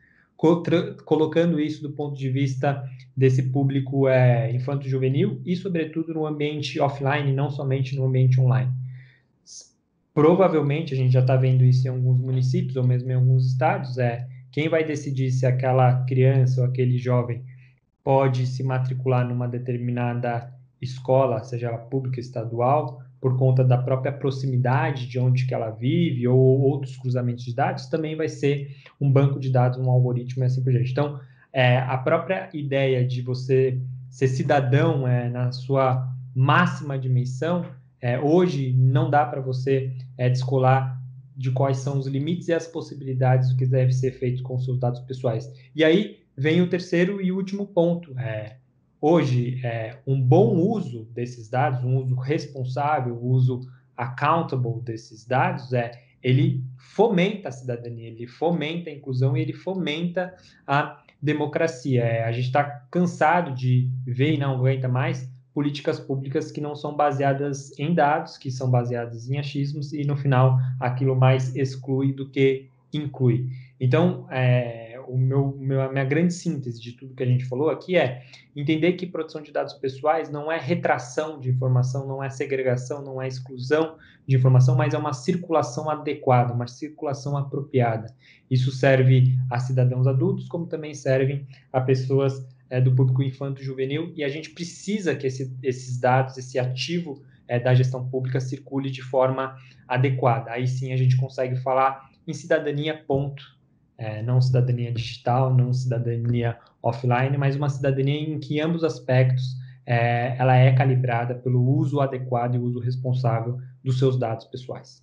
Colocando isso do ponto de vista desse público é, infanto-juvenil e, sobretudo, no ambiente offline, não somente no ambiente online. Provavelmente, a gente já está vendo isso em alguns municípios, ou mesmo em alguns estados, é quem vai decidir se aquela criança ou aquele jovem pode se matricular numa determinada escola, seja ela pública, estadual, por conta da própria proximidade de onde que ela vive ou outros cruzamentos de dados, também vai ser um banco de dados, um algoritmo e assim por diante. Então, é, a própria ideia de você ser cidadão é, na sua máxima dimensão, é, hoje não dá para você é, descolar de quais são os limites e as possibilidades do que deve ser feito com os seus dados pessoais. E aí vem o terceiro e último ponto. É, hoje, é, um bom uso desses dados, um uso responsável, um uso accountable desses dados, é, ele fomenta a cidadania, ele fomenta a inclusão e ele fomenta a democracia. É, a gente está cansado de ver e não aguenta mais políticas públicas que não são baseadas em dados, que são baseadas em achismos e, no final, aquilo mais exclui do que inclui. Então, é, o meu, meu, a minha grande síntese de tudo que a gente falou aqui é entender que proteção de dados pessoais não é retração de informação, não é segregação, não é exclusão de informação, mas é uma circulação adequada, uma circulação apropriada. Isso serve a cidadãos adultos, como também serve a pessoas é, do público infanto-juvenil, e a gente precisa que esse, esses dados, esse ativo é, da gestão pública circule de forma adequada. Aí sim a gente consegue falar em cidadania, ponto. É, não cidadania digital, não cidadania offline, mas uma cidadania em que ambos aspectos é, ela é calibrada pelo uso adequado e uso responsável dos seus dados pessoais.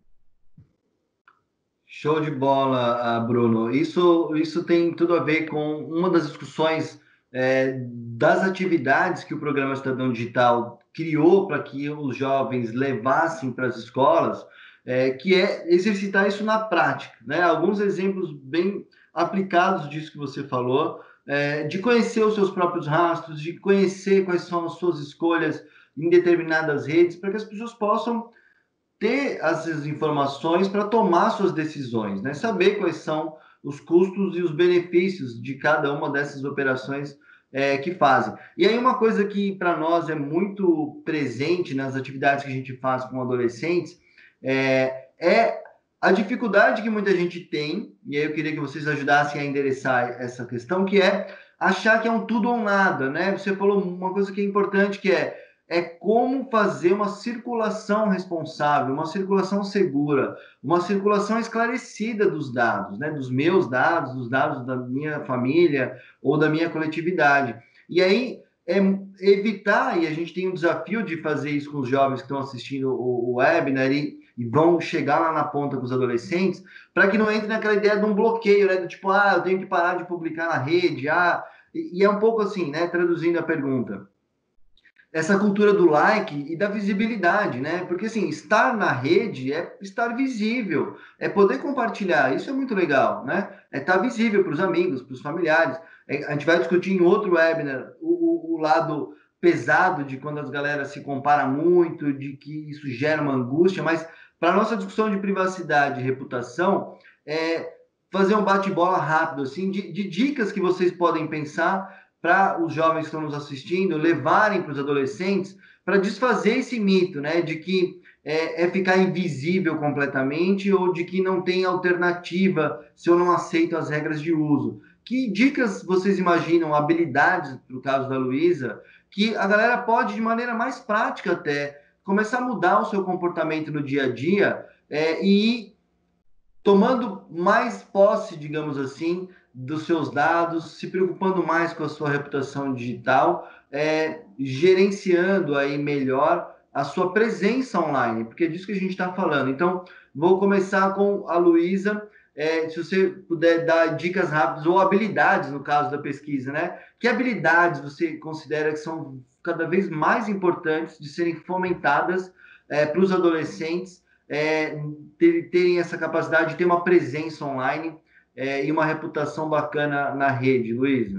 Show de bola, Bruno. Isso, isso tem tudo a ver com uma das discussões é, das atividades que o Programa Cidadão Digital criou para que os jovens levassem para as escolas, é, que é exercitar isso na prática, né? Alguns exemplos bem aplicados disso que você falou, é, de conhecer os seus próprios rastros, de conhecer quais são as suas escolhas em determinadas redes, para que as pessoas possam ter essas informações para tomar suas decisões, né? Saber quais são os custos e os benefícios de cada uma dessas operações é, que fazem. E aí uma coisa que para nós é muito presente nas atividades que a gente faz com adolescentes é, é a dificuldade que muita gente tem, e aí eu queria que vocês ajudassem a endereçar essa questão, que é achar que é um tudo ou nada, né? Você falou uma coisa que é importante, que é é como fazer uma circulação responsável, uma circulação segura, uma circulação esclarecida dos dados, né? Dos meus dados, dos dados da minha família ou da minha coletividade. E aí, é evitar, e a gente tem um desafio de fazer isso com os jovens que estão assistindo o, o webinar e, e vão chegar lá na ponta com os adolescentes, para que não entre naquela ideia de um bloqueio, né? Do tipo, ah, eu tenho que parar de publicar na rede, ah... E, e é um pouco assim, né? Traduzindo a pergunta. Essa cultura do like e da visibilidade, né? Porque, assim, estar na rede é estar visível, é poder compartilhar, isso é muito legal, né? É estar visível para os amigos, para os familiares. É, a gente vai discutir em outro webinar o, o, o lado pesado de quando as galera se compara muito, de que isso gera uma angústia, mas para a nossa discussão de privacidade e reputação, é fazer um bate-bola rápido, assim, de, de dicas que vocês podem pensar para os jovens que estão nos assistindo, levarem para os adolescentes, para desfazer esse mito, né, de que é, é ficar invisível completamente ou de que não tem alternativa se eu não aceito as regras de uso. Que dicas vocês imaginam, habilidades, no caso da Luísa, que a galera pode, de maneira mais prática até, começar a mudar o seu comportamento no dia a dia é, e ir tomando mais posse, digamos assim, dos seus dados, se preocupando mais com a sua reputação digital, é, gerenciando aí melhor a sua presença online, porque é disso que a gente está falando. Então, vou começar com a Luísa, é, se você puder dar dicas rápidas, ou habilidades, no caso da pesquisa, né? Que habilidades você considera que são cada vez mais importantes de serem fomentadas é, para os adolescentes é, ter, terem essa capacidade de ter uma presença online É, e uma reputação bacana na rede, Luísa?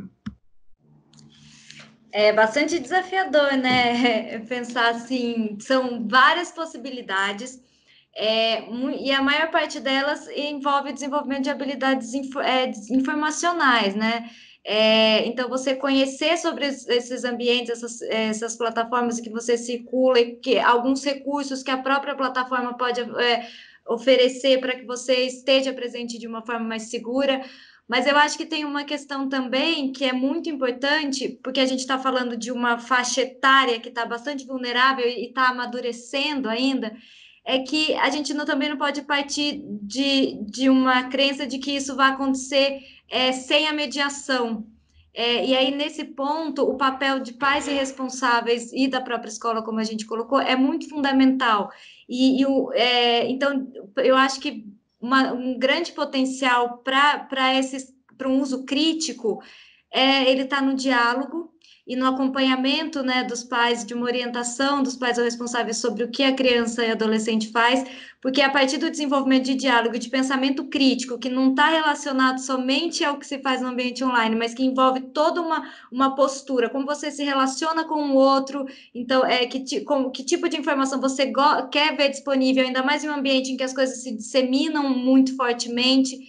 É bastante desafiador, né? Pensar assim, são várias possibilidades, é, e a maior parte delas envolve o desenvolvimento de habilidades info, é, informacionais, né? É, então, você conhecer sobre esses ambientes, essas, essas plataformas que você circula, e que, alguns recursos que a própria plataforma pode é, oferecer para que você esteja presente de uma forma mais segura. Mas eu acho que tem uma questão também que é muito importante, porque a gente está falando de uma faixa etária que está bastante vulnerável e está amadurecendo ainda, é que a gente não, também não pode partir de, de uma crença de que isso vai acontecer é, sem a mediação. É, e aí, nesse ponto, o papel de pais e responsáveis e da própria escola, como a gente colocou, é muito fundamental. E, e o, é, então, eu acho que uma, um grande potencial para esses para um uso crítico é ele estar tá no diálogo e no acompanhamento, né, dos pais, de uma orientação dos pais ou responsáveis sobre o que a criança e adolescente faz, porque a partir do desenvolvimento de diálogo, de pensamento crítico, que não está relacionado somente ao que se faz no ambiente online, mas que envolve toda uma, uma postura, como você se relaciona com o outro, então, é, que, com, que tipo de informação você quer ver disponível, ainda mais em um ambiente em que as coisas se disseminam muito fortemente.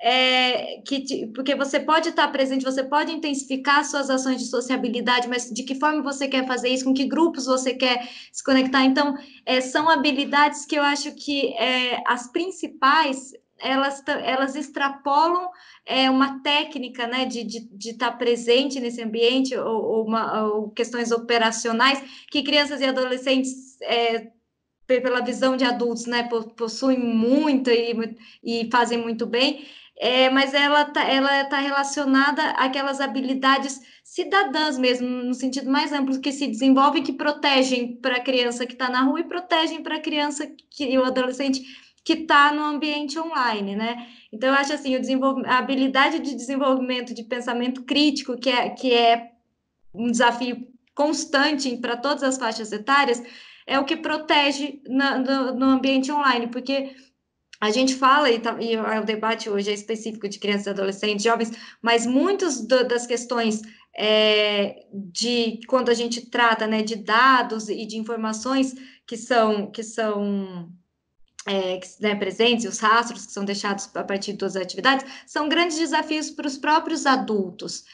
é, que, porque você pode estar presente, você pode intensificar suas ações de sociabilidade, mas de que forma você quer fazer isso, com que grupos você quer se conectar. Então, é, são habilidades que eu acho que é, as principais, elas, elas extrapolam é, uma técnica, né, de estar de, de estar presente nesse ambiente, ou, ou, uma, ou questões operacionais, que crianças e adolescentes... É, pela visão de adultos, né, possuem muito e, e fazem muito bem, é, mas ela está ela tá relacionada àquelas habilidades cidadãs mesmo, no sentido mais amplo, que se desenvolvem, que protegem para a criança que está na rua e protegem para a criança que, e o adolescente que está no ambiente online, né? Então, eu acho assim, o a habilidade de desenvolvimento de pensamento crítico, que é, que é um desafio constante para todas as faixas etárias, é o que protege na, no, no ambiente online, porque a gente fala, e, tá, e o debate hoje é específico de crianças, adolescentes, jovens, mas muitas das questões é, de quando a gente trata, né, de dados e de informações que são, que são é, né, presentes, os rastros que são deixados a partir das atividades, são grandes desafios para os próprios adultos.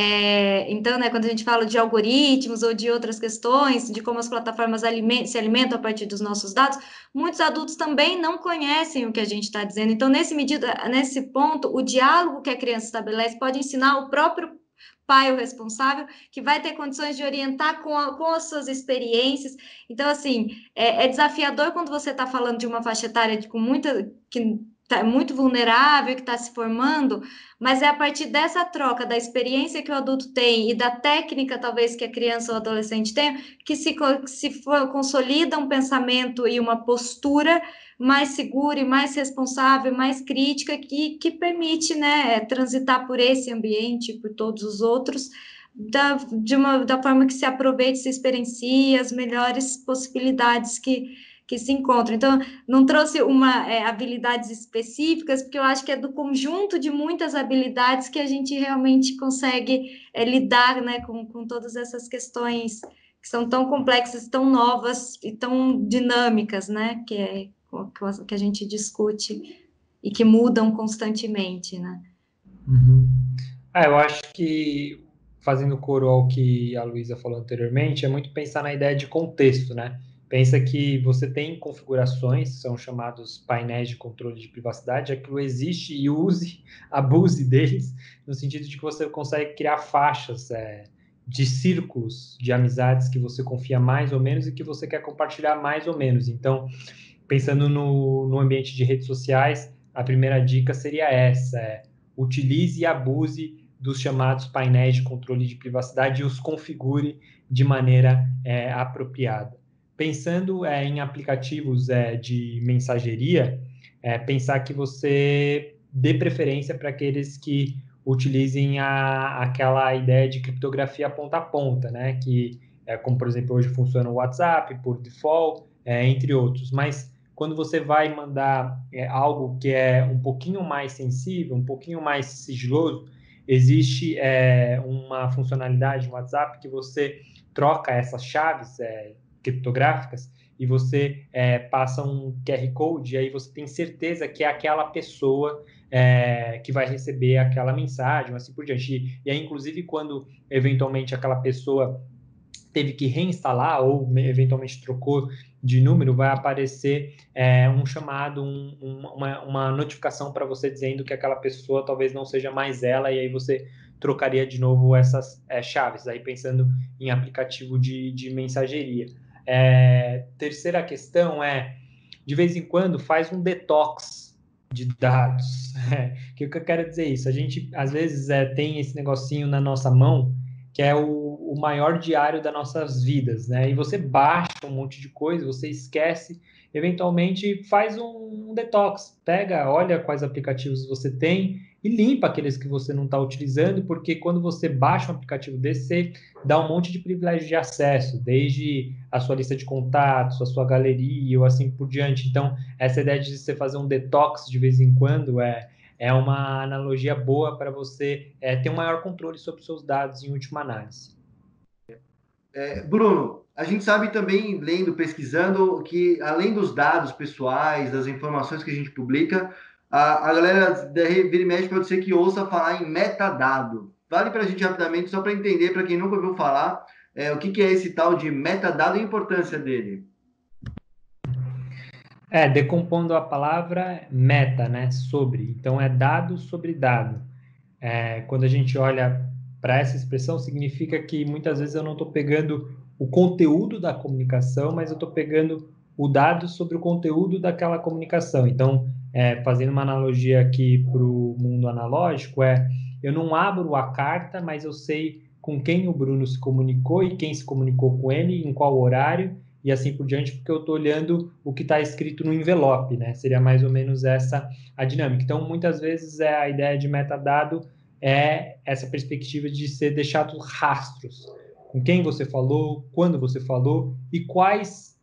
É, então, né, quando a gente fala de algoritmos ou de outras questões, de como as plataformas alimentam, se alimentam a partir dos nossos dados, muitos adultos também não conhecem o que a gente está dizendo. Então, nesse medida, nesse ponto, o diálogo que a criança estabelece pode ensinar o próprio pai, o responsável, que vai ter condições de orientar com, a, com as suas experiências. Então, assim, é, é desafiador quando você está falando de uma faixa etária de, com muita... que tá muito vulnerável, que está se formando, mas é a partir dessa troca, da experiência que o adulto tem e da técnica, talvez, que a criança ou adolescente tenha, que se, se for, consolida um pensamento e uma postura mais segura e mais responsável, mais crítica, que, que permite, né, transitar por esse ambiente, por todos os outros, da, de uma, da forma que se aproveite, se experiencie as melhores possibilidades que que se encontram. Então, não trouxe uma é, habilidades específicas, porque eu acho que é do conjunto de muitas habilidades que a gente realmente consegue é, lidar, né, com, com todas essas questões que são tão complexas, tão novas e tão dinâmicas, né, que, é, que a gente discute e que mudam constantemente, né. Uhum. Ah, eu acho que, fazendo coro ao que a Luísa falou anteriormente, é muito pensar na ideia de contexto, né? Pensa que você tem configurações, são chamados painéis de controle de privacidade, aquilo existe e use, abuse deles, no sentido de que você consegue criar faixas é, de círculos de amizades que você confia mais ou menos e que você quer compartilhar mais ou menos. Então, pensando no, no ambiente de redes sociais, a primeira dica seria essa, é, utilize e abuse dos chamados painéis de controle de privacidade e os configure de maneira é, apropriada. Pensando é, em aplicativos é, de mensageria, é, pensar que você dê preferência para aqueles que utilizem a, aquela ideia de criptografia ponta a ponta, né? Que é como, por exemplo, hoje funciona o WhatsApp por default, é, entre outros. Mas quando você vai mandar é, algo que é um pouquinho mais sensível, um pouquinho mais sigiloso, existe é, uma funcionalidade no WhatsApp que você troca essas chaves é, criptográficas e você é, passa um Q R Code e aí você tem certeza que é aquela pessoa é, que vai receber aquela mensagem, assim por diante. E, e aí, inclusive, quando eventualmente aquela pessoa teve que reinstalar ou eventualmente trocou de número, vai aparecer é, um chamado, um, um, uma, uma notificação para você dizendo que aquela pessoa talvez não seja mais ela, e aí você trocaria de novo essas é, chaves, aí pensando em aplicativo de, de mensageria. É, terceira questão é, de vez em quando, faz um detox de dados. O que eu quero dizer isso? A gente, às vezes, é, tem esse negocinho na nossa mão, que é o, o maior diário das nossas vidas, né? E você baixa um monte de coisa, você esquece, eventualmente faz um, um detox, pega, olha quais aplicativos você tem e limpa aqueles que você não está utilizando, porque quando você baixa um aplicativo desse, você dá um monte de privilégio de acesso, desde a sua lista de contatos, a sua galeria ou assim por diante. Então, essa ideia de você fazer um detox de vez em quando é é uma analogia boa para você é, ter um maior controle sobre os seus dados em última análise. É, Bruno, a gente sabe também, lendo, pesquisando, que além dos dados pessoais, das informações que a gente publica, A, a galera da vira e mexe pode ser que ouça falar em metadado. Vale para a gente rapidamente, só para entender, para quem nunca ouviu falar, é, o que, que é esse tal de metadado e a importância dele. É, decompondo a palavra meta, né? Sobre. Então, é dado sobre dado. É, quando a gente olha para essa expressão, significa que muitas vezes eu não estou pegando o conteúdo da comunicação, mas eu estou pegando o dado sobre o conteúdo daquela comunicação. Então, é, fazendo uma analogia aqui para o mundo analógico, é eu não abro a carta, mas eu sei com quem o Bruno se comunicou e quem se comunicou com ele, em qual horário, e assim por diante, porque eu estou olhando o que está escrito no envelope, né? Seria mais ou menos essa a dinâmica. Então, muitas vezes, é a ideia de metadado é essa perspectiva de ser deixado rastros. Com quem você falou, quando você falou e quais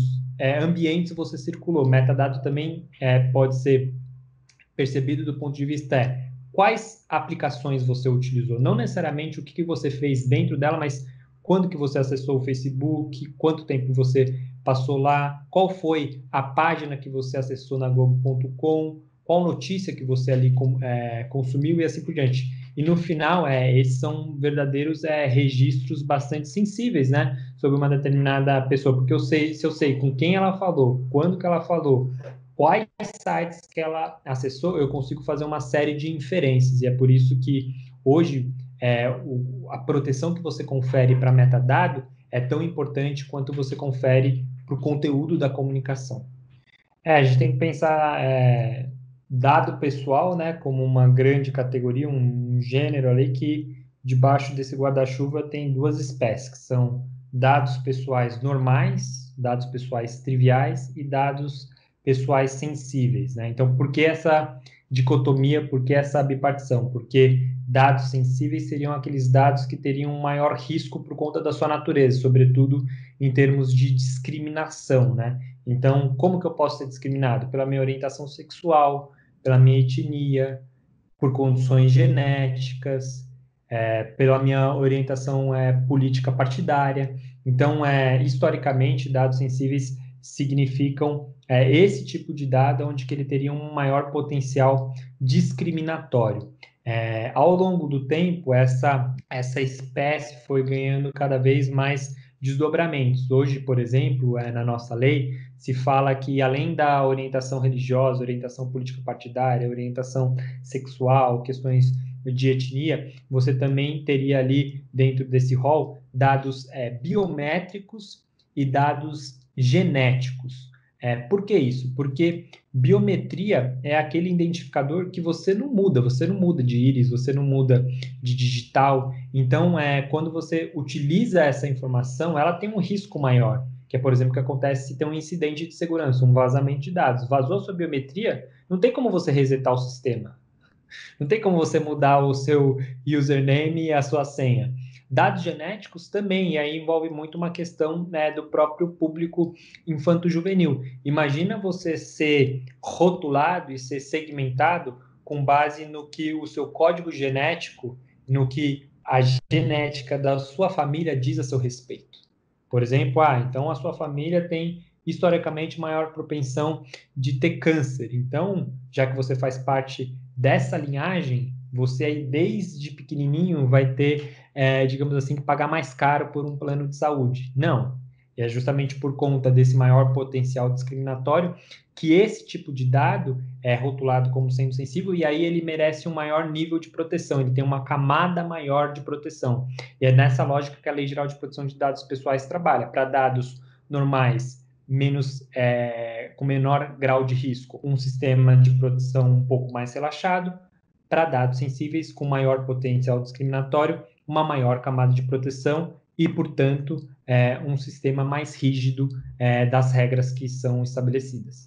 é, ambientes você circulou. Metadado também é, pode ser percebido do ponto de vista é, quais aplicações você utilizou. Não necessariamente o que, que você fez dentro dela, mas quando que você acessou o Facebook, quanto tempo você passou lá, qual foi a página que você acessou na Globo ponto com, qual notícia que você ali com, é, consumiu e assim por diante. E no final, é, esses são verdadeiros é, registros bastante sensíveis, né, sobre uma determinada pessoa, porque eu sei, se eu sei com quem ela falou, quando que ela falou, quais sites que ela acessou, eu consigo fazer uma série de inferências, e é por isso que hoje é, o, a proteção que você confere para metadado é tão importante quanto você confere para o conteúdo da comunicação. É, a gente tem que pensar é, dado pessoal, né, como uma grande categoria, um, um gênero ali que debaixo desse guarda-chuva tem duas espécies, que são dados pessoais normais, dados pessoais triviais e dados pessoais sensíveis, né? Então, por que essa dicotomia, por que essa bipartição? Porque dados sensíveis seriam aqueles dados que teriam um maior risco por conta da sua natureza, sobretudo em termos de discriminação, né? Então, como que eu posso ser discriminado? Pela minha orientação sexual, pela minha etnia, por condições genéticas, é, pela minha orientação é, política partidária. Então, é, historicamente, dados sensíveis significam é, esse tipo de dado onde que ele teria um maior potencial discriminatório. É, ao longo do tempo, essa, essa espécie foi ganhando cada vez mais desdobramentos. Hoje, por exemplo, é, na nossa lei, se fala que, além da orientação religiosa, orientação política partidária, orientação sexual, questões de etnia, você também teria ali, dentro desse rol, dados é, biométricos e dados genéticos. É, por que isso? Porque biometria é aquele identificador que você não muda, você não muda de íris, você não muda de digital. Então, é, quando você utiliza essa informação, ela tem um risco maior, que é, por exemplo, o que acontece se tem um incidente de segurança, um vazamento de dados. Vazou sua biometria, não tem como você resetar o sistema. Não tem como você mudar o seu username e a sua senha. Dados genéticos também, e aí envolve muito uma questão, né, do próprio público infanto-juvenil. Imagina você ser rotulado e ser segmentado com base no que o seu código genético, no que a genética da sua família diz a seu respeito. Por exemplo, ah, então a sua família tem historicamente maior propensão de ter câncer. Então, já que você faz parte dessa linhagem, você aí desde pequenininho vai ter, é, digamos assim, que pagar mais caro por um plano de saúde. Não. E é justamente por conta desse maior potencial discriminatório que esse tipo de dado é rotulado como sendo sensível e aí ele merece um maior nível de proteção, ele tem uma camada maior de proteção. E é nessa lógica que a Lei Geral de Proteção de Dados Pessoais trabalha. Para dados normais, menos, é, com menor grau de risco, um sistema de proteção um pouco mais relaxado. Para dados sensíveis com maior potencial discriminatório, uma maior camada de proteção e, portanto, é, um sistema mais rígido é, das regras que são estabelecidas.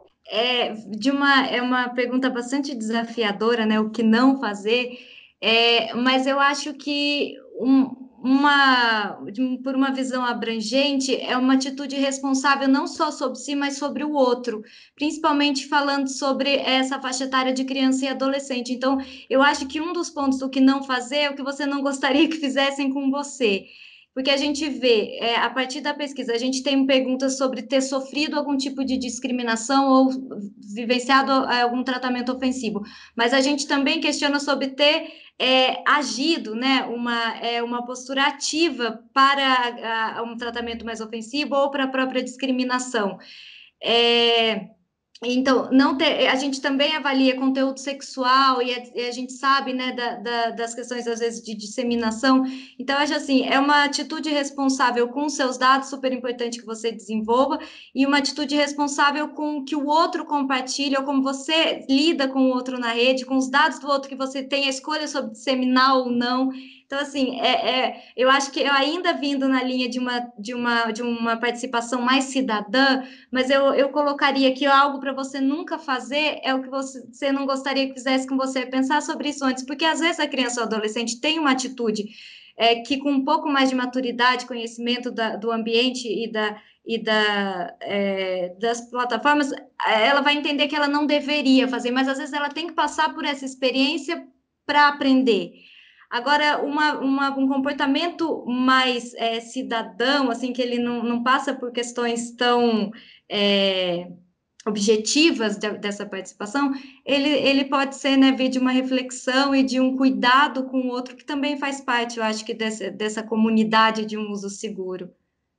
É, de uma, é uma pergunta bastante desafiadora, né? O que não fazer, é, mas eu acho que um, uma, por uma visão abrangente, é uma atitude responsável não só sobre si, mas sobre o outro, principalmente falando sobre essa faixa etária de criança e adolescente. Então, eu acho que um dos pontos do que não fazer é o que você não gostaria que fizessem com você. porque a gente vê, é, a partir da pesquisa, a gente tem perguntas sobre ter sofrido algum tipo de discriminação ou vivenciado algum tratamento ofensivo, mas a gente também questiona sobre ter é, agido, né, uma, é, uma postura ativa para a, a, um tratamento mais ofensivo ou para a própria discriminação. É, então, não ter, a gente também avalia conteúdo sexual e a, e a gente sabe, né, da, da, das questões, às vezes, de disseminação. Então, acho assim, é uma atitude responsável com os seus dados, super importante que você desenvolva, e uma atitude responsável com o que o outro compartilha, ou como você lida com o outro na rede, com os dados do outro que você tem a escolha sobre disseminar ou não. Então, assim, é, é, eu acho que eu ainda vindo na linha de uma, de uma, de uma participação mais cidadã, mas eu, eu colocaria aqui algo para você nunca fazer, é o que você, você não gostaria que fizesse com você, pensar sobre isso antes, porque às vezes a criança ou adolescente tem uma atitude é, que com um pouco mais de maturidade, conhecimento da, do ambiente e, da, e da, é, das plataformas, ela vai entender que ela não deveria fazer, mas às vezes ela tem que passar por essa experiência para aprender. Agora, uma, uma, um comportamento mais é, cidadão, assim, que ele não, não passa por questões tão é, objetivas de, dessa participação, ele, ele pode ser, né, vir de uma reflexão e de um cuidado com o outro, que também faz parte, eu acho, que dessa, dessa comunidade de um uso seguro.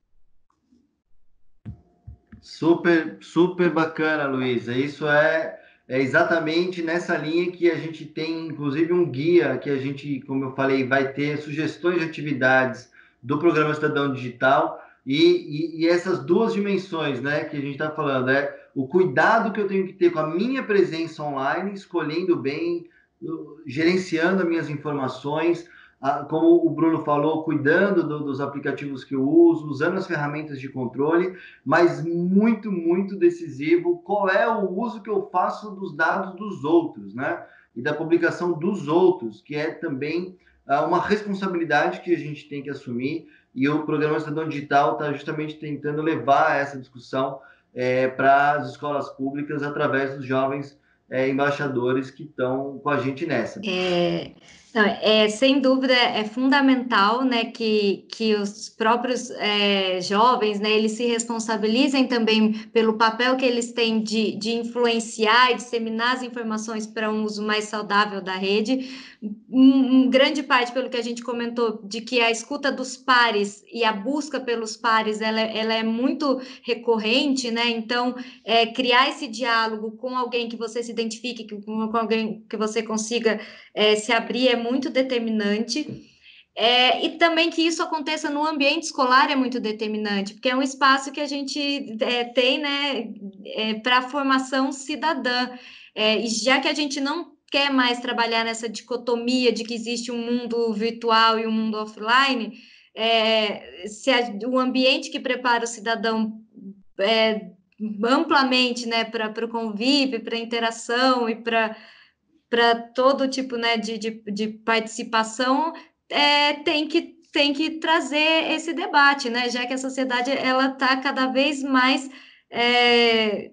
Super, super bacana, Luísa. Isso é, é exatamente nessa linha que a gente tem, inclusive, um guia que a gente, como eu falei, vai ter sugestões de atividades do Programa Cidadão Digital e, e, e essas duas dimensões, né, que a gente está falando, é o cuidado que eu tenho que ter com a minha presença online, escolhendo bem, gerenciando as minhas informações, como o Bruno falou, cuidando do, dos aplicativos que eu uso, usando as ferramentas de controle, mas muito, muito decisivo, qual é o uso que eu faço dos dados dos outros, né? E da publicação dos outros, que é também uh, uma responsabilidade que a gente tem que assumir, e o Programa Cidadão Digital está justamente tentando levar essa discussão é, para as escolas públicas através dos jovens é, embaixadores que estão com a gente nessa. É... Não, é, sem dúvida, é fundamental, né, que, que os próprios é, jovens, né, eles se responsabilizem também pelo papel que eles têm de, de influenciar e disseminar as informações para um uso mais saudável da rede. Um, um grande parte, pelo que a gente comentou, de que a escuta dos pares e a busca pelos pares, ela, ela é muito recorrente, né, então, é, criar esse diálogo com alguém que você se identifique, com, com alguém que você consiga é, se abrir é muito determinante, é, e também que isso aconteça no ambiente escolar é muito determinante, porque é um espaço que a gente é, tem, né, é, para a formação cidadã, é, e já que a gente não quer mais trabalhar nessa dicotomia de que existe um mundo virtual e um mundo offline, é, se a, o ambiente que prepara o cidadão é, amplamente, né, para o convívio, para a interação e para para todo tipo, né, de, de, de participação, é, tem que tem que trazer esse debate, né, já que a sociedade ela está cada vez mais é,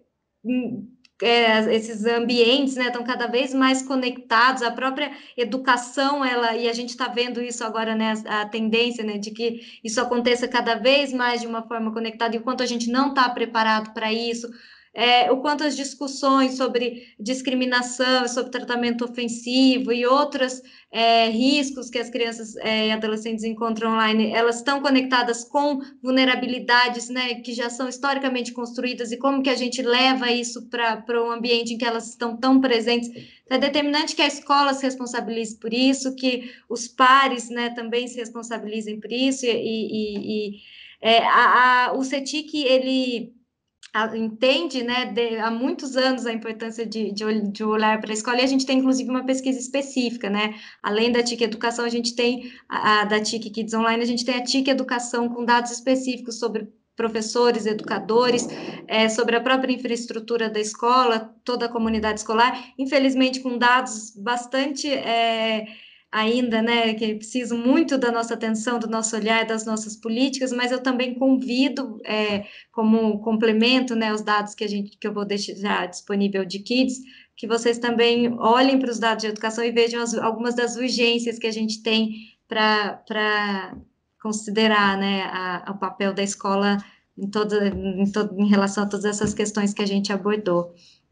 é, esses ambientes, né, estão cada vez mais conectados, a própria educação, ela, e a gente está vendo isso agora, né, a, a tendência, né, de que isso aconteça cada vez mais de uma forma conectada, e o quanto a gente não está preparado para isso, é, o quanto as discussões sobre discriminação, sobre tratamento ofensivo e outros é, riscos que as crianças é, e adolescentes encontram online, elas estão conectadas com vulnerabilidades, né, que já são historicamente construídas, e como que a gente leva isso para o ambiente em que elas estão tão presentes. É determinante que a escola se responsabilize por isso, que os pares, né, também se responsabilizem por isso, e, e, e é, a, a, o CETIC, ele entende, né, de, há muitos anos a importância de, de, de olhar para a escola, e a gente tem, inclusive, uma pesquisa específica, né, além da T I C Educação, a gente tem, a, a da T I C Kids Online, a gente tem a T I C Educação com dados específicos sobre professores, educadores, é, sobre a própria infraestrutura da escola, toda a comunidade escolar, infelizmente com dados bastante... É, ainda, né, que precisam muito da nossa atenção, do nosso olhar, das nossas políticas, mas eu também convido, é, como complemento, né, os dados que a gente, que eu vou deixar disponível de Kids, que vocês também olhem para os dados de educação e vejam as, algumas das urgências que a gente tem para considerar, né, a, o papel da escola em, toda, em, todo, em relação a todas essas questões que a gente abordou.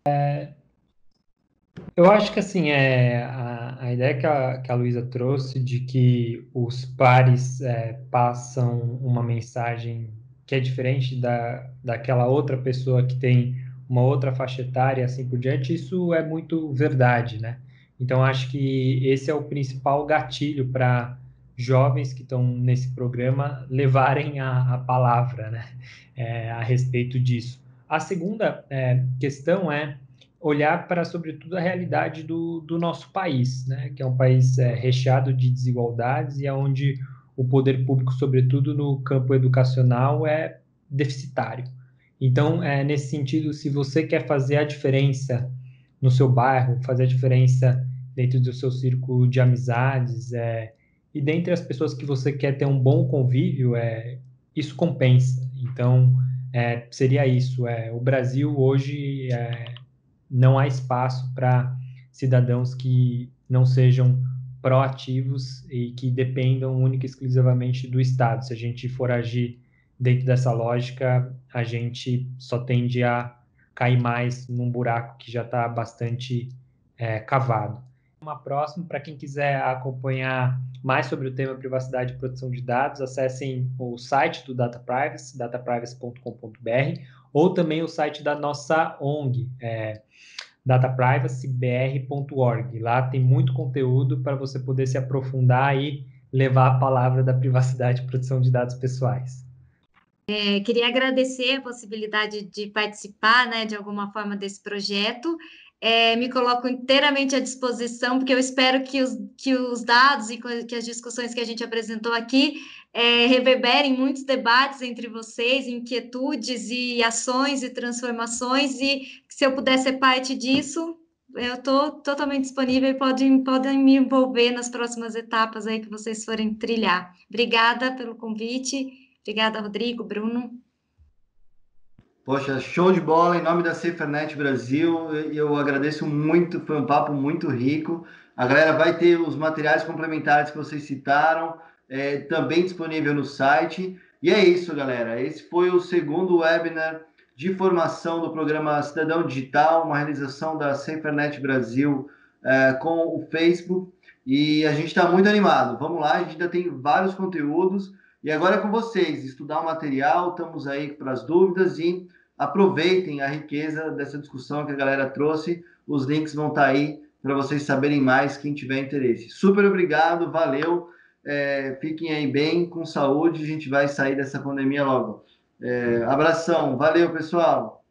Eu acho que assim, é, a, a ideia que a, que a Luísa trouxe de que os pares é, passam uma mensagem que é diferente da, daquela outra pessoa que tem uma outra faixa etária e assim por diante, isso é muito verdade, né? Então, acho que esse é o principal gatilho para jovens que estão nesse programa levarem a, a palavra, né? É, a respeito disso. A segunda é, questão é olhar para, sobretudo, a realidade do, do nosso país, né? Que é um país é, recheado de desigualdades e onde o poder público, sobretudo no campo educacional, é deficitário. Então, é, nesse sentido, se você quer fazer a diferença no seu bairro, fazer a diferença dentro do seu círculo de amizades, é, e dentre as pessoas que você quer ter um bom convívio, é, isso compensa. Então, é, seria isso. É, o Brasil hoje é, não há espaço para cidadãos que não sejam proativos e que dependam única e exclusivamente do Estado. Se a gente for agir dentro dessa lógica, a gente só tende a cair mais num buraco que já está bastante é, cavado. Uma próxima, para quem quiser acompanhar mais sobre o tema privacidade e proteção de dados, acessem o site do Data Privacy, data privacy ponto com ponto b r, ou também o site da nossa O N G, é, data privacy b r ponto org. Lá tem muito conteúdo para você poder se aprofundar e levar a palavra da privacidade e proteção de dados pessoais. É, queria agradecer a possibilidade de participar, né, de alguma forma desse projeto. É, me coloco inteiramente à disposição, porque eu espero que os, que os dados e que as discussões que a gente apresentou aqui é, reverberem muitos debates entre vocês, inquietudes e ações e transformações, e se eu puder ser parte disso, eu estou totalmente disponível e podem, podem me envolver nas próximas etapas aí que vocês forem trilhar. Obrigada pelo convite. Obrigada, Rodrigo, Bruno. Poxa, show de bola, em nome da SaferNet Brasil, eu agradeço muito, foi um papo muito rico. A galera vai ter os materiais complementares que vocês citaram, é, também disponível no site. E é isso, galera. Esse foi o segundo webinar de formação do programa Cidadão Digital, uma realização da SaferNet Brasil é, com o Facebook. E a gente está muito animado. Vamos lá, a gente ainda tem vários conteúdos. E agora é com vocês, estudar o material, estamos aí para as dúvidas e aproveitem a riqueza dessa discussão que a galera trouxe. Os links vão estar aí para vocês saberem mais, quem tiver interesse. Super obrigado, valeu, é, fiquem aí bem, com saúde, a gente vai sair dessa pandemia logo. É, abração, valeu pessoal!